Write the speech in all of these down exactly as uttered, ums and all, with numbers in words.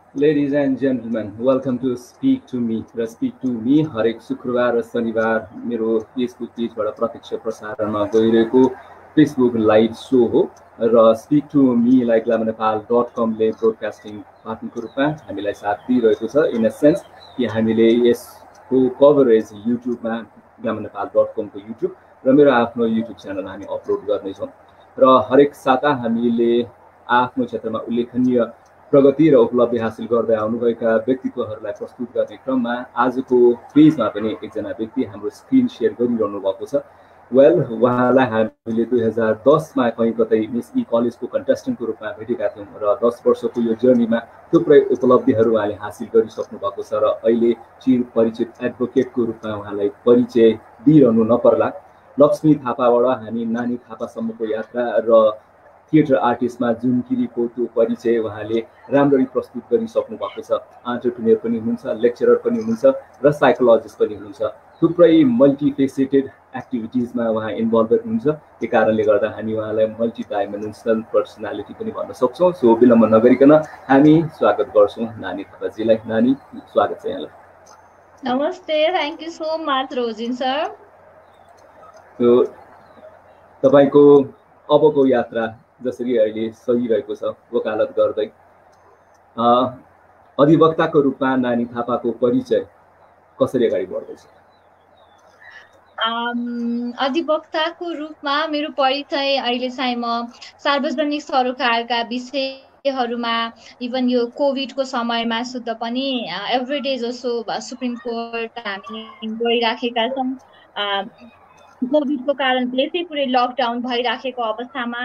Ladies and gentlemen, welcome to Speak to Me. र Speak to Me हरेक शुक्रबार र शनिबार मेरो फेसबुक पेजबाट प्रत्यक्ष प्रसारणमा गइरहेको फेसबुक लाइभ सो हो र स्पिक टु मीलाई ग्ल्यामर नेपाल डट कमले ब्रोडकास्टिङ पार्टनरको रूपमा हामीलाई साथ दिइरहेको छ। इन अ सेन्स कि हामीले यसको कभरेज युट्युबमा ग्ल्यामर नेपाल डट कमको युट्युब र मेरो आफ्नो युट्युब च्यानल हामी अपलोड गर्नेछौँ र हरेक साता हामीले आफ्नो क्षेत्रमा उल्लेखनीय प्रगति र उपलब्धि हासिल गर्दै आउनुभएका व्यक्तित्वहरूलाई प्रस्तुत गर्ने क्रममा आजको पेजमा पनि एकजना व्यक्ति हाम्रो स्क्रिन सेयर गरिरहनु भएको छ। वेल उहाँलाई हामीले दुई हजार दसमा कहीँ कतै मिस ई कलेजको कन्टेस्टेन्टको रूपमा भेटेका थियौँ र दस वर्षको यो जर्नीमा थुप्रै उपलब्धिहरू उहाँले हासिल गरिसक्नु भएको छ र अहिले चिर परिचित एडभोकेटको रूपमा उहाँलाई परिचय दिइरहनु नपर्ला। लक्ष्मी थापाबाट हामी नानी थापासम्मको यात्रा र थिएटर आर्टिस्टमा जुन किरीको त्यो परिचय उहाँले राम्ररी प्रस्तुत गरिसक्नु भएको छ। एन्टरप्रेन्योर पनि हुनुहुन्छ, लेक्चरर पनि हुनुहुन्छ र साइकोलोजिस्ट पनि हुनुहुन्छ। थुप्रै मल्टिफेसेटेड एक्टिभिटिजमा उहाँ इन्भल्भेड हुनुहुन्छ। त्यही कारणले गर्दा हामी उहाँलाई मल्टी डाइमेन्सनल पर्सनालिटी पनि भन्न सक्छौँ। सो विलम्ब नगरिकन हामी स्वागत गर्छौँ नानी थापाजीलाई। नानी, स्वागत छ यहाँलाई। नमस्ते, thank you so much Rojin sir. So तपाईँको अबको यात्रा जसरी अहिले सहिरहेको छ वकालत गर्दै, अधिवक्ताको रूपमा नानी थापाको परिचय कसरी अगाडि बढ्दैछ? अधिवक्ताको रूपमा मेरो परिचय अहिले चाहिँ म सार्वजनिक सरोकारका विषयहरूमा, इभन यो कोभिडको समयमा सुद्धा पनि एभ्रिडे जसो सुप्रिम कोर्ट हामी गइराखेका छौँ। कोभिडको कारणले चाहिँ पुरै लकडाउन भइराखेको अवस्थामा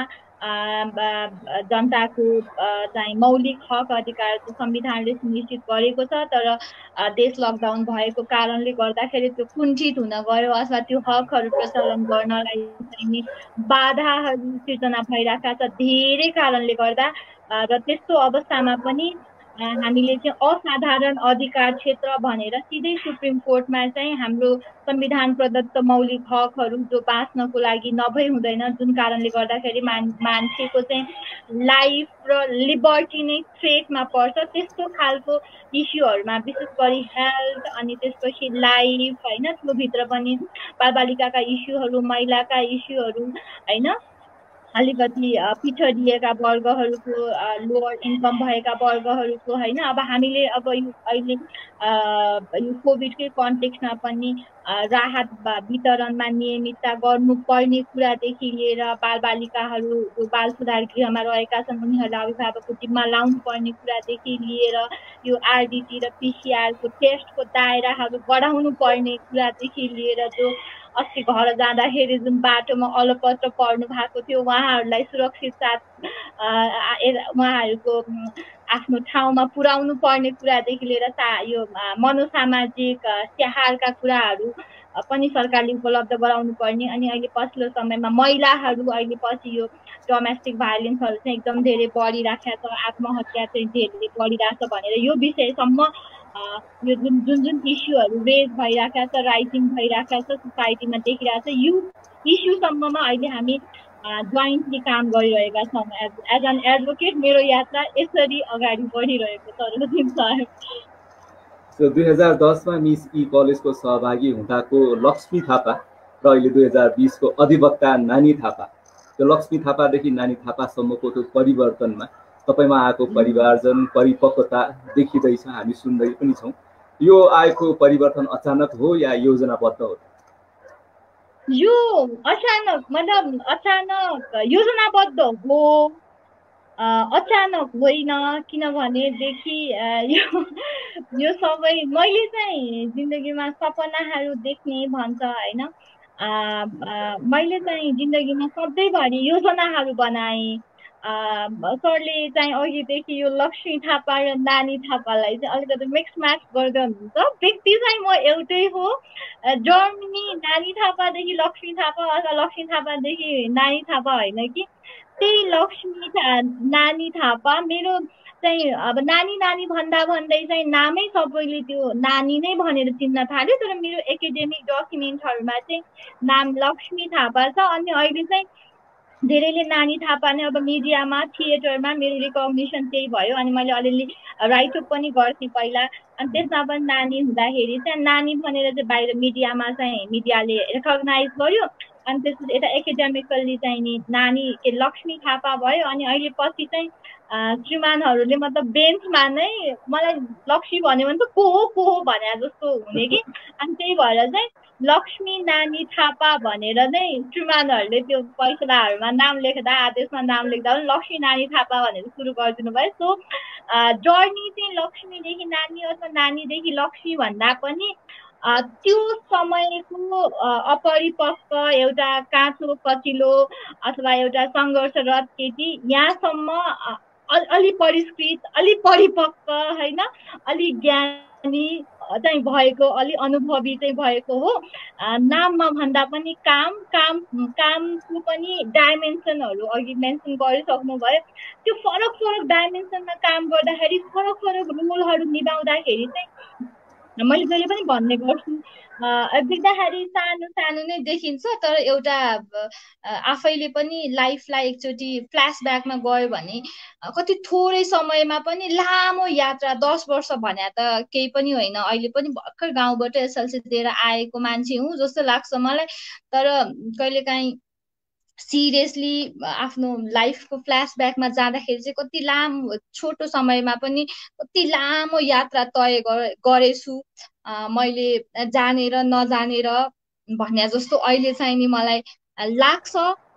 जनताको चाहिँ मौलिक हक अधिकार संविधानले सुनिश्चित गरेको छ, तर देश लकडाउन भएको कारणले गर्दाखेरि त्यो कुण्ठित हुन गयो अथवा त्यो हकहरू प्रचलन गर्नलाई चाहिने बाधाहरू सिर्जना भइरहेका छ धेरै कारणले गर्दा। र त्यस्तो अवस्थामा पनि हामीले चाहिँ असाधारण अधिकार क्षेत्र भनेर सिधै सुप्रिम कोर्टमा चाहिँ हाम्रो संविधान प्रदत्त मौलिक हकहरू जो बाँच्नको लागि नभई हुँदैन, जुन कारणले गर्दाखेरि मान मान्छेको चाहिँ लाइफ र लिबर्टी नै थ्रेटमा पर्छ, त्यस्तो खालको इस्युहरूमा विशेष गरी हेल्थ अनि त्यसपछि लाइफ होइन, त्योभित्र पनि बालबालिकाका इस्युहरू, महिलाका इस्युहरू होइन, अलिकति पिछडिएका वर्गहरूको, लोअर इन्कम भएका वर्गहरूको होइन। अब हामीले अब यो अहिले यो कोभिडकै कन्टेक्स्टमा पनि राहत वितरणमा नियमितता गर्नुपर्ने कुरादेखि लिएर बालबालिकाहरू जो बाल सुधार गृहमा रहेका छन् उनीहरूलाई अभिभावकको जिम्मा लाउनु पर्ने कुरादेखि लिएर यो आरडिटी र पिसिआरको टेस्टको दायराहरू बढाउनु पर्ने कुरादेखि लिएर जो अस्ति घर जाँदाखेरि जुन बाटोमा अलपत्र पर्नु भएको थियो उहाँहरूलाई सुरक्षित साथ उहाँहरूको आफ्नो ठाउँमा पुर्याउनु पर्ने कुरादेखि लिएर सा यो मनोसामाजिक स्याहारका कुराहरू पनि सरकारले उपलब्ध गराउनु पर्ने। अनि अहिले पछिल्लो समयमा महिलाहरू अहिले पछि यो डोमेस्टिक भायोलेन्सहरू चाहिँ एकदम धेरै बढिराखेको छ, आत्महत्या चाहिँ धेरै बढिरहेको छ भनेर यो विषयसम्म यो जुन जुन जुन इस्युहरू रेज भइरहेको छ, राइजिङ भइरहेको छ सोसाइटीमा देखिरहेको छ, यो इस्युसम्ममा अहिले हामी जोइन्टली काम गरिरहेका छौँ। एज एज एन एडभोकेट मेरो यात्रा यसरी अगाडि बढिरहेको छ रोजिन सर। सो दुई हजार दसमा मिस ई कलेजको सहभागी हुँदाको लक्ष्मी थापा र अहिले दुई हजार बिसको अधिवक्ता नानी थापा, त्यो लक्ष्मी थापादेखि नानी थापासम्मको त्यो परिवर्तनमा तपाईँमा आएको परिवारजन परिपक्वता देखिँदैछ, हामी सुन्दै पनि छौँ। यो आएको परिवर्तन अचानक हो या योजनाबद्ध हो? यो अचानक, मतलब अचानक योजनाबद्ध हो, अचानक होइन। किनभनेदेखि यो यो सबै मैले चाहिँ जिन्दगीमा सपनाहरू देख्ने भन्छ होइन, मैले चाहिँ जिन्दगीमा सधैँभरि योजनाहरू बनाएँ। सरले चाहिँ अघिदेखि यो लक्ष्मी थापा र नानी थापालाई चाहिँ अलिकति मिक्स म्याच गर्दै हुनुहुन्छ। व्यक्ति चाहिँ म एउटै हो, जर्नी नानी थापादेखि लक्ष्मी थापा अथवा लक्ष्मी थापादेखि नानी थापा होइन कि त्यही लक्ष्मी था नानी थापा। मेरो चाहिँ अब नानी नानी भन्दा भन्दै चाहिँ नामै सबैले त्यो नानी नै भनेर चिन्न थाल्यो, तर मेरो एकाडेमिक डकुमेन्टहरूमा चाहिँ नाम लक्ष्मी थापा छ। अनि अहिले चाहिँ धेरैले नानी थापा नै अब मिडियामा थिएटरमा मेरो रिकग्निसन त्यही भयो अनि मैले अलिअलि राइटअप पनि गर्थेँ पहिला अनि त्यसमा पनि नानी हुँदाखेरि चाहिँ नानी भनेर चाहिँ बाहिर मिडियामा चाहिँ मिडियाले रेकग्नाइज गर्यो अनि त्यसपछि यता एकाडेमिकल्ली चाहिँ नि नानी के लक्ष्मी थापा भयो अनि अहिले पछि चाहिँ श्रीमानहरूले मतलब बेन्चमा नै मलाई लक्ष्मी भन्यो भने त को हो को हो भने जस्तो हुने कि अनि त्यही भएर चाहिँ लक्ष्मी नानी थापा भनेर नै श्रीमानहरूले त्यो पैसलाहरूमा नाम लेख्दा आदेशमा नाम लेख्दा पनि लक्ष्मी नानी थापा भनेर सुरु गरिदिनु भयो सो जर्नी चाहिँ लक्ष्मीदेखि नानी अथवा नानीदेखि लक्ष्मी भन्दा पनि त्यो समयको अपरिपक्व एउटा काँचो कचिलो अथवा एउटा सङ्घर्षरत केटी यहाँसम्म अलि परिष्कृत अलि परिपक्व होइन अलि ज्ञानी चाहिँ भएको अलि अनुभवी चाहिँ भएको हो नाममा भन्दा पनि काम काम कामको पनि डाइमेन्सनहरू अघि मेन्सन गरिसक्नु भयो त्यो फरक फरक डाइमेन्सनमा काम गर्दाखेरि फरक फरक रोलहरू निभाउँदाखेरि चाहिँ मैले जहिले पनि भन्ने गर्छु देख्दाखेरि सानो सानो नै देखिन्छ तर एउटा आफैले पनि लाइफलाई एकचोटि फ्ल्यासब्याकमा गयो भने कति थोरै समयमा पनि लामो यात्रा दस वर्ष भने त केही पनि होइन अहिले पनि भर्खर गाउँबाट एसएलसी दिएर आएको मान्छे हुँ जस्तो लाग्छ मलाई तर कहिलेकाहीँ सिरियसली आफ्नो लाइफको फ्ल्यासब्याकमा जाँदाखेरि चाहिँ कति लामो छोटो समयमा पनि कति लामो यात्रा तय गरेछु मैले जानेर नजानेर भन्ने जस्तो अहिले चाहिँ नि मलाई लाग्छ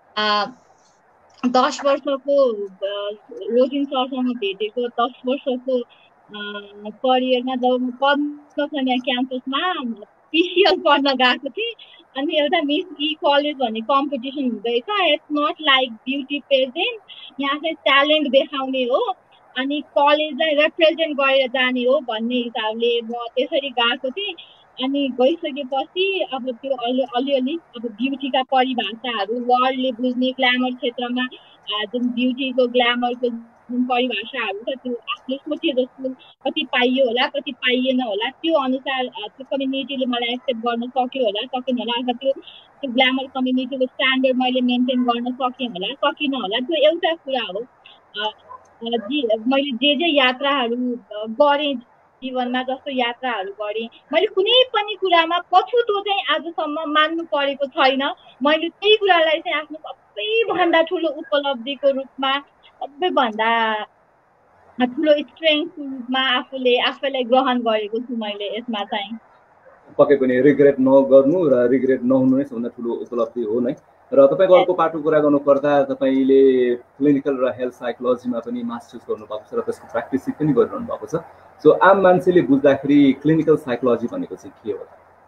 दस वर्षको रोजिन सरसँग भेटेको दस वर्षको करियरमा जब पद्मकन्या क्याम्पसमा पिसिएल पढ्न गएको थिएँ अनि एउटा मिस ई कलेज भन्ने कम्पिटिसन हुँदैछ it's not like beauty pageant यहाँ चाहिँ ट्यालेन्ट देखाउने हो अनि कलेजलाई रिप्रेजेन्ट गरेर जाने हो भन्ने हिसाबले म त्यसरी गएको थिएँ अनि गइसकेपछि अब त्यो अलि अलिअलि अब ब्युटीका परिभाषाहरू वर्ल्डले बुझ्ने ग्ल्यामर क्षेत्रमा जुन ब्युटीको ग्ल्यामरको जुन परिभाषाहरू छ त्यो आफूले सोचे जस्तो कति पाइयो होला कति पाइएन होला त्यो अनुसार त्यो कम्युनिटीले मलाई एक्सेप्ट गर्न सक्यो होला सकेन होला अथवा त्यो त्यो ग्ल्यामर कम्युनिटीको स्ट्यान्डर्ड मैले मेन्टेन गर्न सकेँ होला सकिनँ होला त्यो एउटा कुरा हो मैले जे जे यात्राहरू गरेँ जीवनमा जस्तो यात्राहरू गरेँ मैले कुनै पनि कुरामा पछुतो चाहिँ आजसम्म मान्नु परेको छैन मैले त्यही कुरालाई चाहिँ आफ्नो सबैभन्दा ठुलो उपलब्धिको रूपमा सबैभन्दा ठुलो स्ट्रेङ्थको रूपमा आफूले आफैलाई ग्रहण गरेको छु मैले यसमा चाहिँ पक्कै पनि रिग्रेट नगर्नु र रिग्रेट नहुनु नै सबभन्दा ठुलो उपलब्धि हो नै र तपाईँको अर्को पाटो कुरा गर्नुपर्दा तपाईँले क्लिनिकल र हेल्थ साइकोलोजीमा पनि मास्टर्स गर्नुभएको छ र त्यसको प्र्याक्टिस पनि गरिरहनु भएको छ सो आम मान्छेले बुझ्दाखेरि क्लिनिकल साइकोलोजी भनेको चाहिँ के हो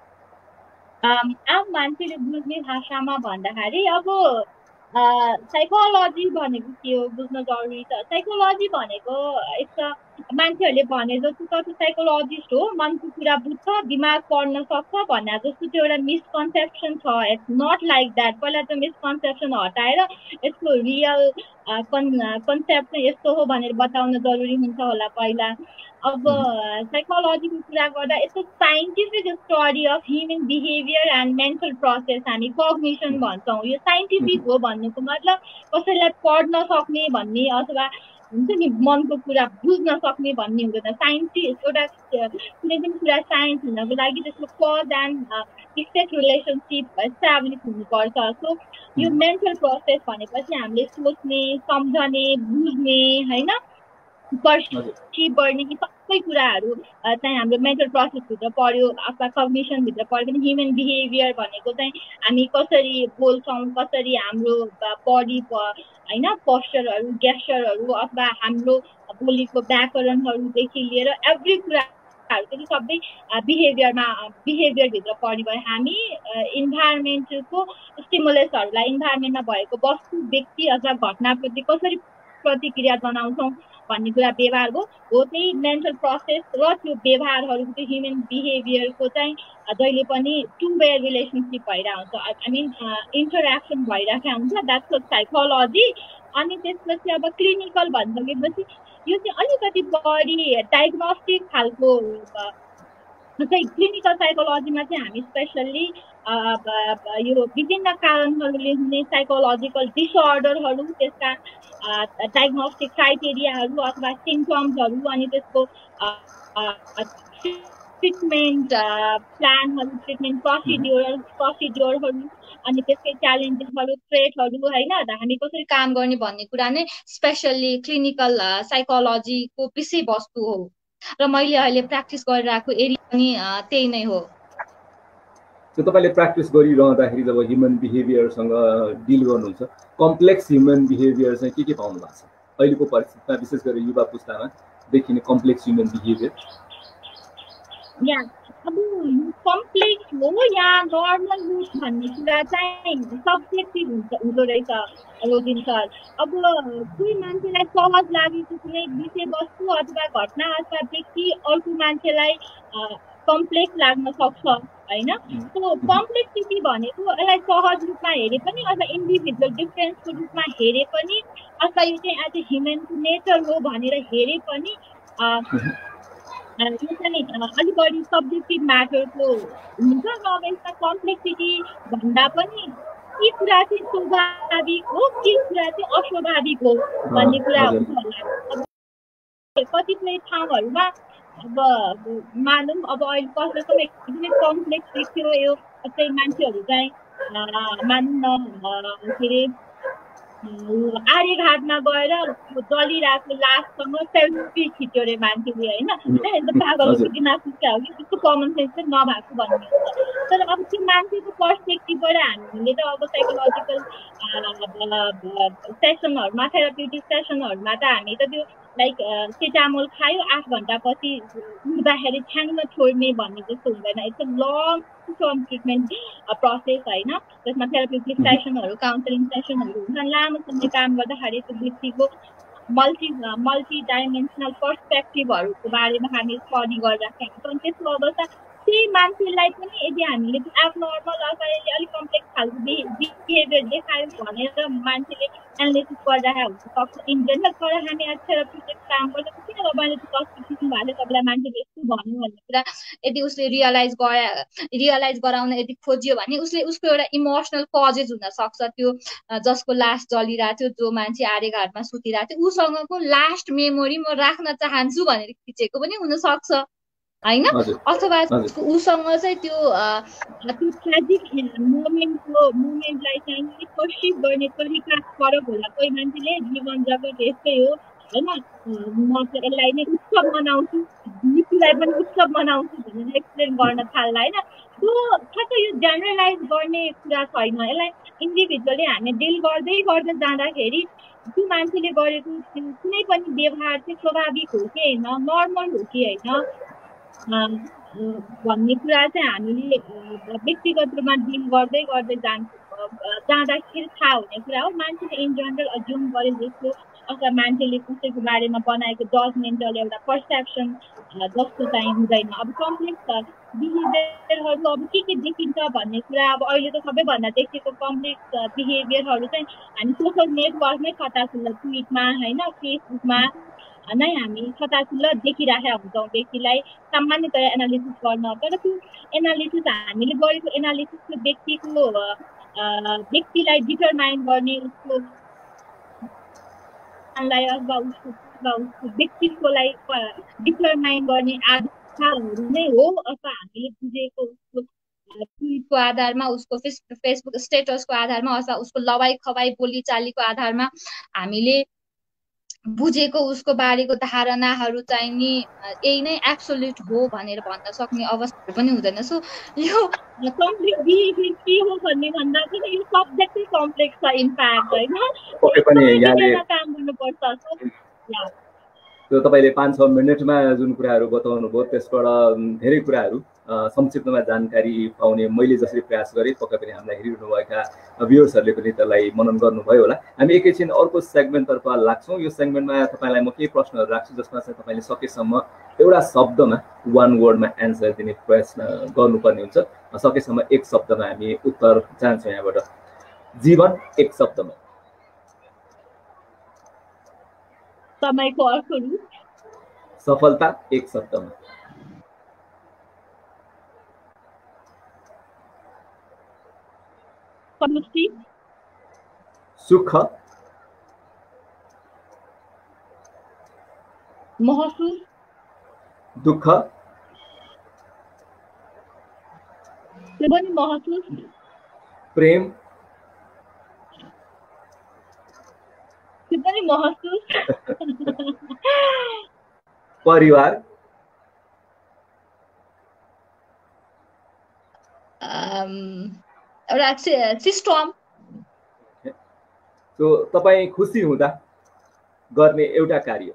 आम मान्छेले बुझ्ने भाषामा भन्दाखेरि अब साइकोलोजी भनेको के हो बुझ्न जरुरी छ साइकोलोजी भनेको एक मान्छेहरूले भने जस्तो त साइकोलोजिस्ट हो मनको कुरा बुझ्छ दिमाग पढ्न सक्छ भन्ने जस्तो त्यो एउटा मिसकन्सेप्सन छ इट्स नट लाइक द्याट पहिला त्यो मिसकन्सेप्सन हटाएर यसको रियल कन् कन्सेप्ट चाहिँ यस्तो हो भनेर बताउन जरुरी हुन्छ होला पहिला अब साइकोलोजीको कुरा गर्दा यस्तो scientific study of human behaviour and mental process हामी कग्निसन भन्छौँ यो साइन्टिफिक हो भन्नुको मतलब कसैलाई पढ्न सक्ने भन्ने अथवा हुन्छ नि मनको कुरा बुझ्न सक्ने भन्ने हुँदैन साइन्टिस्ट एउटा कुनै पनि कुरा साइन्स हुनको लागि त्यसको cause and effect relationship establish हुनुपर्छ सो यो मेन्टल प्रोसेस भनेपछि हामीले सोच्ने सम्झने बुझ्ने होइन पर्सिभ गर्ने सबै कुराहरू चाहिँ हाम्रो मेन्टल प्रोसेसभित्र पर्यो अथवा कग्निसनभित्र पर्यो पनि ह्युमन बिहेभियर भनेको चाहिँ हामी कसरी बोल्छौँ कसरी हाम्रो बडी होइन पोस्चरहरू गेस्चरहरू अथवा हाम्रो बोलीको व्याकरणहरूदेखि लिएर एभ्री कुराहरू चाहिँ सबै बिहेभियरमा बिहेभियरभित्र पर्ने भयो हामी इन्भाइरोमेन्टको स्टिमुलसहरूलाई इन्भाइरोमेन्टमा भएको वस्तु व्यक्ति अथवा घटनाप्रति कसरी प्रतिक्रिया जनाउँछौँ भन्ने कुरा व्यवहार हो हो त्यही मेन्टल प्रोसेस र त्यो व्यवहारहरूको त्यो ह्युमन बिहेभियरको चाहिँ जहिले पनि टु वे रिलेसनसिप भइरहेको हुन्छ आई मिन इन्टरेक्सन भइरहेको हुन्छ द्याट्स साइकोलोजी अनि त्यसपछि अब क्लिनिकल भनिसकेपछि यो चाहिँ अलिकति बढी डायग्नोस्टिक खालको चाहिँ क्लिनिकल साइकोलोजीमा चाहिँ हामी स्पेसल्ली यो विभिन्न कारणहरूले हुने साइकोलोजिकल डिसअर्डरहरू, त्यसका डायग्नोस्टिक क्राइटेरियाहरू अथवा सिम्पटम्सहरू, अनि त्यसको ट्रिटमेन्ट प्लानहरू, ट्रिटमेन्ट प्रोसिड्योर प्रोसिड्योरहरू अनि त्यसकै च्यालेन्जेसहरू, थ्रेटहरू होइन, हामी कसरी काम गर्ने भन्ने कुरा नै स्पेसल्ली क्लिनिकल साइकोलोजीको विषयवस्तु हो र मैले अहिले प्र्याक्टिस गरिरहेको एरिया पनि त्यही नै हो। तपाईँले प्र्याक्टिस गरिरहँदाखेरि जब ह्युमन बिहेभियरसँग डिल गर्नुहुन्छ, कम्प्लेक्स ह्युमन बिहेभियर चाहिँ के के पाउनु भएको छ अहिलेको परिस्थितिमा, विशेष गरी युवा पुस्तामा देखिने कम्प्लेक्स ह्युमन बिहेभियर? या अब कम्प्लेक्स हो या नर्मल हो भन्ने कुरा चाहिँ सब्जेक्टिभ हुन्छ हुँदो रहेछ रोजिन सर। अब कोही मान्छेलाई सहज लागेको कुनै विषयवस्तु अथवा घटना अथवा व्यक्ति अर्को मान्छेलाई कम्प्लेक्स लाग्न सक्छ होइन। सो कम्प्लेक्सिटी भनेको यसलाई सहज रूपमा हेरे पनि अथवा इन्डिभिजुअल डिफरेन्सको रूपमा हेरे पनि अथवा यो चाहिँ एज ए ह्युमनको नेचर हो भनेर हेरे पनि यो चाहिँ अलिक बढी सब्जेक्टिभ म्याटरको हुन्छ। र अब यसमा कम्प्लेक्सिटी भन्दा पनि के कुरा चाहिँ स्वाभाविक हो, के कुरा चाहिँ अस्वाभाविक हो भन्ने कुरा हुन्छ होला। कतिपय ठाउँहरूमा अब मानौँ अब अहिले कसैको एकदमै कम्प्लेक्स देख्यो यो चाहिँ मान्छेहरू चाहिँ मानौँ न के अरे आर्यघाटमा गएर जलिरहेको लाससँग सेल्फी खिच्यो अरे मान्छेले होइन, पागलको दिमाग क्या हो कि त्यस्तो कमन सेन्स चाहिँ नभएको भन्ने हुन्छ। तर अब त्यो मान्छेको पर्सपेक्टिभबाट हामीले त अब साइकोलोजिकल सेसनहरूमा, थेराप्युटिक सेसनहरूमा त हामी त त्यो लाइक सेटामोल खायो आठ घन्टापछि उठ्दाखेरि छ्याङ्ग छोड्ने भन्ने जस्तो हुँदैन। It's a long term treatment process होइन, त्यसमा थेराप्युटिक सेसनहरू, काउन्सिलिङ सेसनहरू हुन्छ। लामो समय काम गर्दाखेरि त्यो व्यक्तिको मल्टी मल्टी डाइमेन्सनल पर्सपेक्टिभहरूको बारेमा हामी स्टडी गरिराखेका छौँ। त्यस्तो अवस्था त्यही मान्छेलाई पनि यदि हामीले एबनर्मल अथवा यसले अलिक कम्प्लेक्स खालको बिहेभियर देखायो भनेर मान्छेले एनालिसिस गरिरहेको हुनसक्छ इन जेनरल। तर हामी आज थेरापिस्टिक काम गर्दा किन तपाईँले त्यो पर्सपेक्टिभ भएको तपाईँलाई मान्छेले यस्तो भन्यो भन्ने कुरा यदि उसले रियलाइज गरा रियलाइज गराउन यदि खोजियो भने उसले उसको एउटा इमोसनल कजेज हुनसक्छ। त्यो जसको लास्ट जलिरहेको थियो, जो मान्छे आर्यघाटमा सुतिरहेको थियो, उसँगको लास्ट मेमोरी म राख्न चाहन्छु भनेर खिचेको पनि हुनसक्छ होइन। अथवा उसँग चाहिँ त्यो त्यो ट्रेजिक मोमेन्टको मोमेन्टलाई चाहिँ पर्सिभ गर्ने तरिका फरक होला। कोही मान्छेले जीवन जगत यस्तै हो होइन, म चाहिँ यसलाई नै उत्सव मनाउँछु, मृत्युलाई पनि उत्सव मनाउँछु भनेर एक्सप्लेन गर्न थाल्ला होइन। त्यो ठ्याक्कै यो जेनरलाइज गर्ने कुरा छैन। यसलाई इन्डिभिजुअली हामी डिल गर्दै गर्दै जाँदाखेरि त्यो मान्छेले गरेको कुनै पनि व्यवहार चाहिँ स्वाभाविक हो कि होइन, नर्मल हो कि होइन भन्ने कुरा चाहिँ हामीले व्यक्तिगत रूपमा डिल गर्दै गर्दै जान् जाँदाखेरि थाहा हुने कुरा हो। मान्छेले इन जेनरल अज्युम गरे जस्तो अथवा मान्छेले कसैको बारेमा बनाएको जजमेन्टल एउटा पर्सेप्सन जस्तो चाहिँ हुँदैन। अब कम्प्लेक्स बिहेभियरहरू अब के के देखिन्छ भन्ने कुरा अब अहिले त सबैभन्दा देखेको कम्प्लेक्स बिहेभियरहरू चाहिँ हामी सोसल नेटवर्कमै खटाखुल्ला ट्विटमा होइन, फेसबुकमा नै हामी खटाखुल्ला देखिरहेका हुन्छौँ व्यक्तिलाई सामान्यतया एनालिसिस गर्न। तर त्यो एनालिसिस हामीले गरेको एनालिसिस त्यो व्यक्तिको व्यक्तिलाई डिटरमाइन गर्ने उसको अथवा उसको उसको व्यक्तित्वलाई डिटरमाइन गर्ने आधारहरू नै हो। अथवा हामीले बुझेको उसको ट्विटको आधारमा, उसको फेसबुक स्टेटसको आधारमा अथवा उसको लवाई खवाई बोलीचालीको आधारमा हामीले बुझेको उसको बारेको धारणाहरू चाहिँ नि यही नै एब्सोल्युट हो भनेर भन्न सक्ने अवस्था पनि हुँदैन। सो यो कम्प्लेक्स बिहेभियर के हो भन्ने भन्दा पनि यो सब्जेक्टै कम्प्लेक्स छ इनफ्याक्ट होइन, काम गर्नुपर्छ। त्यो तपाईँले पाँच छ मिनटमा जुन कुराहरू बताउनु भयो त्यसबाट धेरै कुराहरू संक्षिप्तमा जानकारी पाउने मैले जसरी प्रयास गरेँ, पक्कै पनि हामीलाई हेरिरहनुभएका भ्युअर्सहरूले पनि त्यसलाई मनन गर्नुभयो होला। हामी एकैछिन अर्को सेगमेन्टतर्फ लाग्छौँ। यो सेगमेन्टमा तपाईँलाई म केही प्रश्नहरू राख्छु जसमा चाहिँ तपाईँले सकेसम्म एउटा शब्दमा वान वर्डमा एन्सर दिने प्रयास गर्नुपर्ने हुन्छ। सकेसम्म एक शब्दमा हामी उत्तर जान्छौँ यहाँबाट। जीवन एक शब्दमा। समयको अर्को रूप। सफलता एक शब्दमा। खुसी, सुख, महसुस, दुःख, त्यो पनि महसुस, प्रेम, त्यो पनि महसुस, परिवार, एउटा सिस्टम। सो तपाईँ खुसी हुँदा गर्ने एउटा कार्य?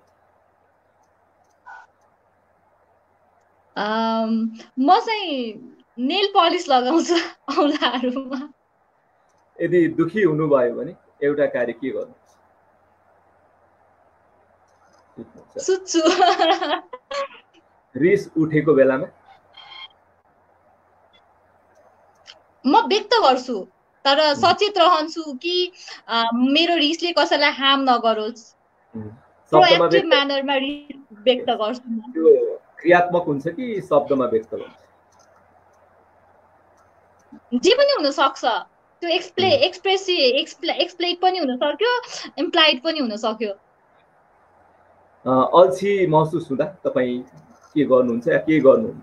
म चाहिँ नेल पलिस लगाउँछु औँलाहरूमा। यदि दुखी हुनुभयो भने एउटा कार्य के गर्नु? सुत्छु। रिस उठेको बेलामा म व्यक्त गर्छु, तर सचेत रहन्छु कि मेरो रिसले कसैलाई हार्म नगरोस्। प्रोएक्टिभ म्यानरमा रिस व्यक्त गर्छु। त्यो क्रियात्मक हुन्छ कि शब्दमा व्यक्त हुन्छ? जे पनि हुन सक्छ। त्यो एक्सप्ले एक्सप्रेसिभ एक्सप्लेट पनि हुन सक्यो, इम्प्लाइड पनि हुन सक्यो। अल्छी महसुस हुँदा तपाईँ के गर्नुहुन्छ या के गर्नुहुन्न?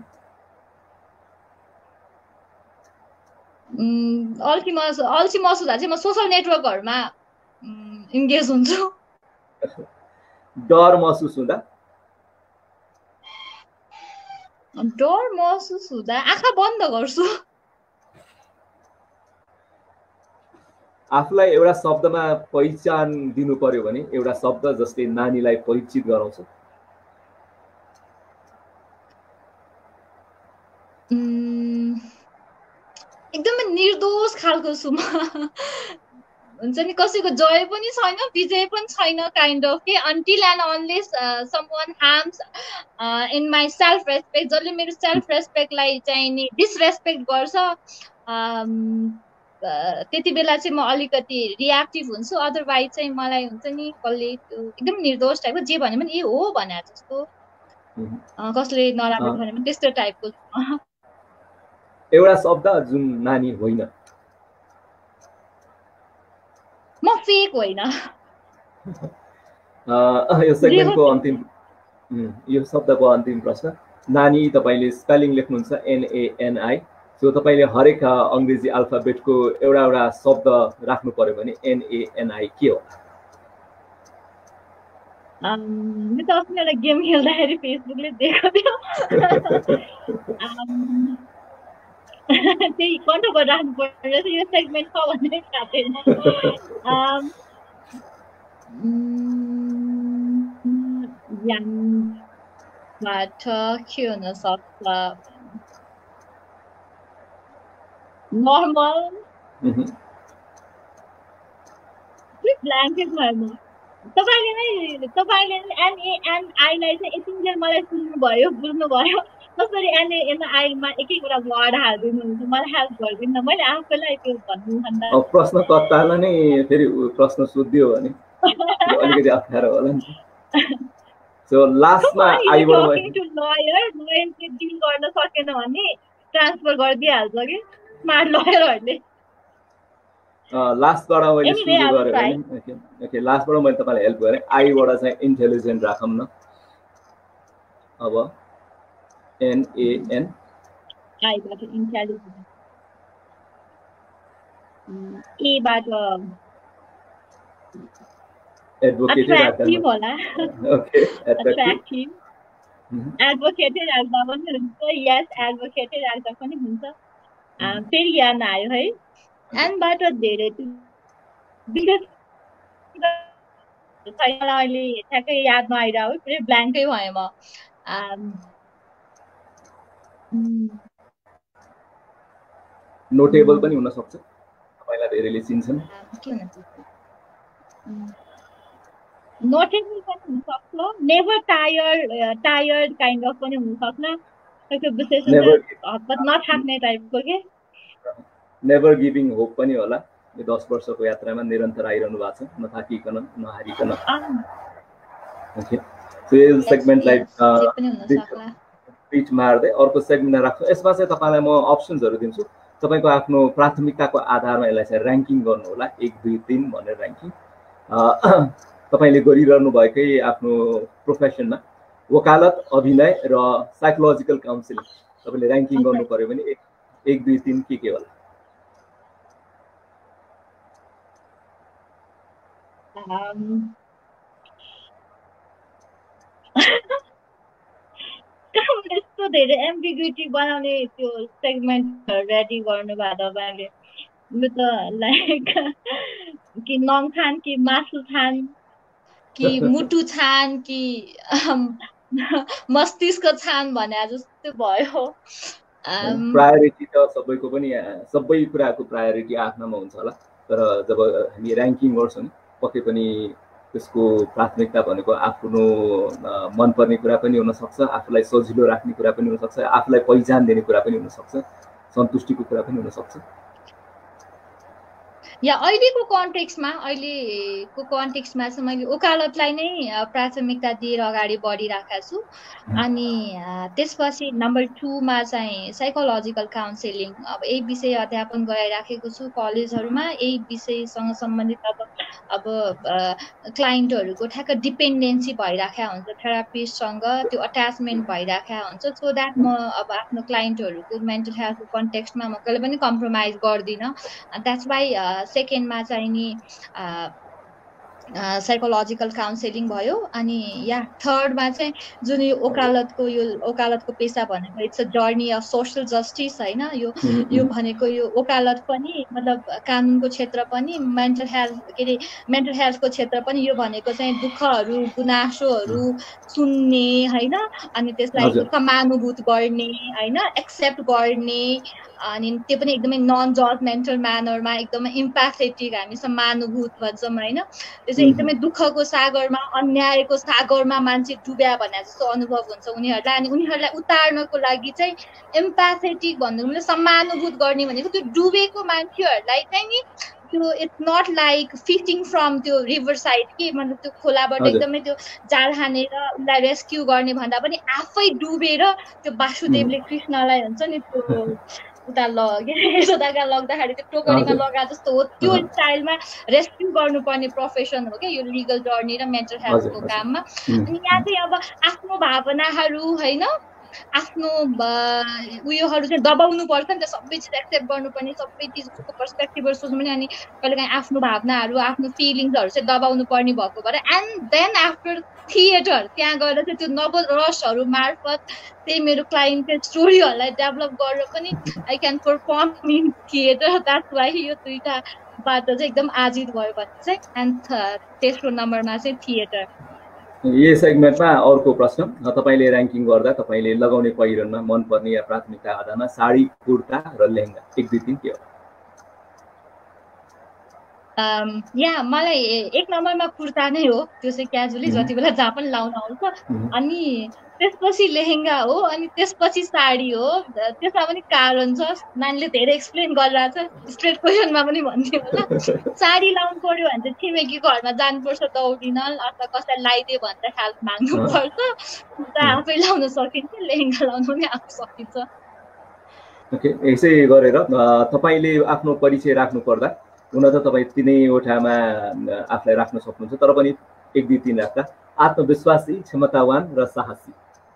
अल्छी महसुस अल्छी महसुस हुँदा चाहिँ म सोसल नेटवर्कहरूमा इन्गेज हुन्छु। डर महसुस हुँदा? डर महसुस हुँदा आँखा बन्द गर्छु। आफूलाई एउटा शब्दमा पहिचान दिनु पर्यो भने एउटा शब्द जसले नानीलाई परिचित गराउँछ? एकदमै निर्दोष खालको छु म। हुन्छ नि, कसैको जय पनि छैन, विजय पनि छैन, काइन्ड अफ के until and unless someone harms in my self respect, जसले मेरो सेल्फ रेस्पेक्टलाई चाहिँ नि डिसरेस्पेक्ट गर्छ, त्यति बेला चाहिँ म अलिकति रियाक्टिभ हुन्छु। अदरवाइज चाहिँ मलाई हुन्छ नि कसले एकदम निर्दोष टाइपको जे भने पनि ए हो भने जस्तो, कसले नराम्रो भने पनि त्यस्तो टाइपको। एउटा शब्द जुन नानी होइन? म फेक होइन। यो सेगमेन्टको अन्तिम यो शब्दको अन्तिम प्रश्न। नानी तपाईँले स्पेलिङ लेख्नुहुन्छ एनएएनआई, सो तपाईँले हरेक अङ्ग्रेजी अल्फाबेटको एउटा एउटा शब्द राख्नु पर्यो भने एनएएनआई के हो? म त अस्ति एउटा गेम खेल्दाखेरि फेसबुकले दिएको थियो, त्यही कन्ट्रोभर राख्नु पर्ने रहेछ। यो सेगमेन्ट छ भन्ने थाहा थिएन। यामबाट के हुन सक्छ? नर्मल, ब्ल्याङ्केट भएन। तपाईँले नै तपाईँले एनएएनआईलाई चाहिँ यतिन्जेल मलाई सुन्नुभयो, बुझ्नुभयो, कसरी एनएएनआईमा एक एकवटा वर्ड हालिदिनुहुन्छ, मलाई हेल्प गरिदिनु न। मैले आफैलाई त्यो भन्नुभन्दा प्रश्नकर्तालाई नै फेरि प्रश्न सोधिदियो भने अलिकति अप्ठ्यारो होला नि। सो लास्टमा आइबाट लयर लयरले डिल गर्न सकेन भने ट्रान्सफर गरिदिइहाल्छ कि स्मार्ट लयरहरूले। लास्टबाट मैले सुरु गरेँ भने ओके लास्टबाट मैले तपाईँलाई हेल्प गरेँ। आईबाट चाहिँ इन्टेलिजेन्ट राखौँ न। अब एनएएन आईबाट इन्टेलिजेन्ट, एबाट एडभोकेटिभ होला। ओके एट्र्याक्टिभ, एडभोकेटेड राख्दा पनि हुन्छ। यस एडभोकेटेड राख्दा पनि हुन्छ। फेरि याद आयो है, एनबाट धेरै अहिले ठ्याक्कै याद नआइरह्यो, फेरि ब्ल्याङ्कै भयो म। नोटेबल पनि हुन सक्छ, तपाईँलाई धेरैले चिन्छन्। नोटेबल पनि हुन सक्छ, never tired tired kind of पनि हुन सक्छ, हतपत नथाक्ने टाइपको के। नेभर गिभिङ होप पनि होला। यो दस वर्षको यात्रामा निरन्तर आइरहनु भएको छ, नथाकिकन नहारिकन। ओके, सो यो सेगमेन्टलाई पिच मार्दै अर्को सेगमेन्टमा राख्छु। यसमा चाहिँ तपाईँलाई म अप्सन्सहरू दिन्छु। तपाईँको आफ्नो प्राथमिकताको आधारमा यसलाई चाहिँ ऱ्याङ्किङ गर्नु होला, एक दुई तिन भनेर ऱ्याङ्किङ। तपाईँले गरिरहनु भएकै आफ्नो प्रोफेसनमा वकालत, अभिनय र साइकोलोजिकल काउन्सिलिङ तपाईँले ऱ्याङ्किङ गर्नु पर्यो भने एक एक दुई तिन के के होला? यस्तो धेरै एम्बिग्युटी बनाउने त्यो सेगमेन्ट रेडी गर्नुभयो तपाईँले। म त लाइक कि नङ खान कि मासु खान कि मुटु छान कि मस्तिष्क छान भने जस्तो भयो। प्रायोरिटी त सबैको पनि सबै कुराको प्रायोरिटी आफ्नोमा हुन्छ होला, तर जब हामी ऱ्याङ्किङ गर्छौँ पक्कै पनि त्यसको प्राथमिकता भनेको आफ्नो मनपर्ने कुरा पनि हुनसक्छ, आफूलाई सजिलो राख्ने कुरा पनि हुनसक्छ, आफूलाई पहिचान दिने कुरा पनि हुनसक्छ, सन्तुष्टिको कुरा पनि हुनसक्छ। या अहिलेको कन्टेक्स्टमा अहिलेको कन्टेक्स्टमा चाहिँ मैले वकालतलाई नै प्राथमिकता दिएर अगाडि बढिरहेको छु। अनि त्यसपछि नम्बर टूमा चाहिँ साइकोलोजिकल काउन्सिलिङ, अब यही विषय अध्यापन गराइराखेको छु कलेजहरूमा। यही विषयसँग सम्बन्धित अब अब क्लाइन्टहरूको ठ्याक्क डिपेन्डेन्सी भइराखेको हुन्छ, थेरापिस्टसँग त्यो अट्याचमेन्ट भइराखेको हुन्छ। सो द्याट म अब आफ्नो क्लाइन्टहरूको मेन्टल हेल्थको कन्टेक्स्टमा म कहिले पनि कम्प्रोमाइज गर्दिनँ। द्याट्स वाइ सेकेन्डमा चाहिँ नि साइकोलोजिकल काउन्सिलिङ भयो। अनि या थर्डमा चाहिँ जुन यो वकालतको यो वकालतको पेसा भनेको it's a journey of social justice होइन। यो यो भनेको यो वकालत पनि मतलब कानुनको क्षेत्र पनि, मेन्टल हेल्थ के अरे मेन्टल हेल्थको क्षेत्र पनि। यो भनेको चाहिँ दुःखहरू गुनासोहरू सुन्ने होइन, अनि त्यसलाई समानुभूत गर्ने होइन, एक्सेप्ट गर्ने, अनि त्यो पनि एकदमै नन जजमेन्टल म्यानरमा, एकदमै इम्प्याथेटिक, हामी समानुभूत भन्छौँ होइन। त्यो चाहिँ एकदमै दुःखको सागरमा, अन्यायको सागरमा मान्छे डुब्या भने जस्तो अनुभव हुन्छ उनीहरूलाई। अनि उनीहरूलाई उतार्नको लागि चाहिँ इम्प्याथेटिक भन्नु मतलब समानुभूत गर्ने भनेको त्यो डुबेको मान्छेहरूलाई चाहिँ नि त्यो it's not like fitting from त्यो रिभर साइड के मतलब त्यो खोलाबाट एकदमै त्यो जाल हानेर उसलाई रेस्क्यु गर्ने भन्दा पनि आफै डुबेर त्यो वासुदेवले कृष्णलाई हुन्छ नि त्यो उता लगे यशोदाका लग्दाखेरि त्यो टोकरीमा लगा जस्तो हो, त्यो स्टाइलमा रेस्क्यु गर्नुपर्ने प्रोफेसन हो क्या यो लिगल जर्नी र मेन्टल हेल्थको काममा। अनि यहाँ चाहिँ अब आफ्नो भावनाहरू होइन, आफ्नो उयोहरू चाहिँ दबाउनु पर्छ नि त, सबै चिज एक्सेप्ट गर्नुपर्ने, सबै चिजको पर्सपेक्टिभहरू सोच्नुपर्ने। अनि कहिलेकाहीँ आफ्नो भावनाहरू आफ्नो फिलिङ्सहरू चाहिँ दबाउनु पर्ने भएको भएर एन्ड देन आफ्टर थिएटर त्यहाँ गएर चाहिँ त्यो नोबल रसहरू मार्फत त्यही मेरो क्लाइन्टको स्टोरीहरूलाई डेभलप गरेर पनि I can perform in theatre. That's why यो दुईवटा बाटो चाहिँ एकदम आजित भयो भने चाहिँ। एन्ड तेस्रो नम्बरमा चाहिँ थिएटर। यो सेगमेन्टमा अर्को प्रश्न, तपाईँले ऱ्याङ्किङ गर्दा तपाईँले लगाउने पहिरनमा मनपर्ने या प्राथमिकता आधारमा साडी, कुर्ता र लेहेङ्गा एक दुई तिन के हो? या मलाई एक नम्बरमा कुर्ता नै हो, त्यो चाहिँ क्याजुअली जति बेला जहाँ पनि लाउन आउँछ। अनि त्यसपछि लेहेङ्गा हो, अनि त्यसपछि साडी हो। त्यसमा पनि कारण छ, नानीले धेरै एक्सप्लेन गरिरहेछ, स्ट्रेट क्वेसनमा पनि भनिदियो होला। साडी लाउनु पर्यो भने चाहिँ छिमेकीको घरमा जानुपर्छ दौडिन, अथवा कसैलाई लगाइदियो भने चाहिँ हेल्प माग्नुपर्छ। कुर्ता आफै लाउन सकिन्छ, लेहेङ्गा लाउन पनि आफै सकिन्छ। ओके, यसै गरेर तपाईँले आफ्नो परिचय राख्नु पर्दा हुन त तपाईँ तिनैवटामा आफूलाई राख्न सक्नुहुन्छ, तर पनि एक दुई तिन राख्दा आत्मविश्वासी, क्षमतावान र साहसी।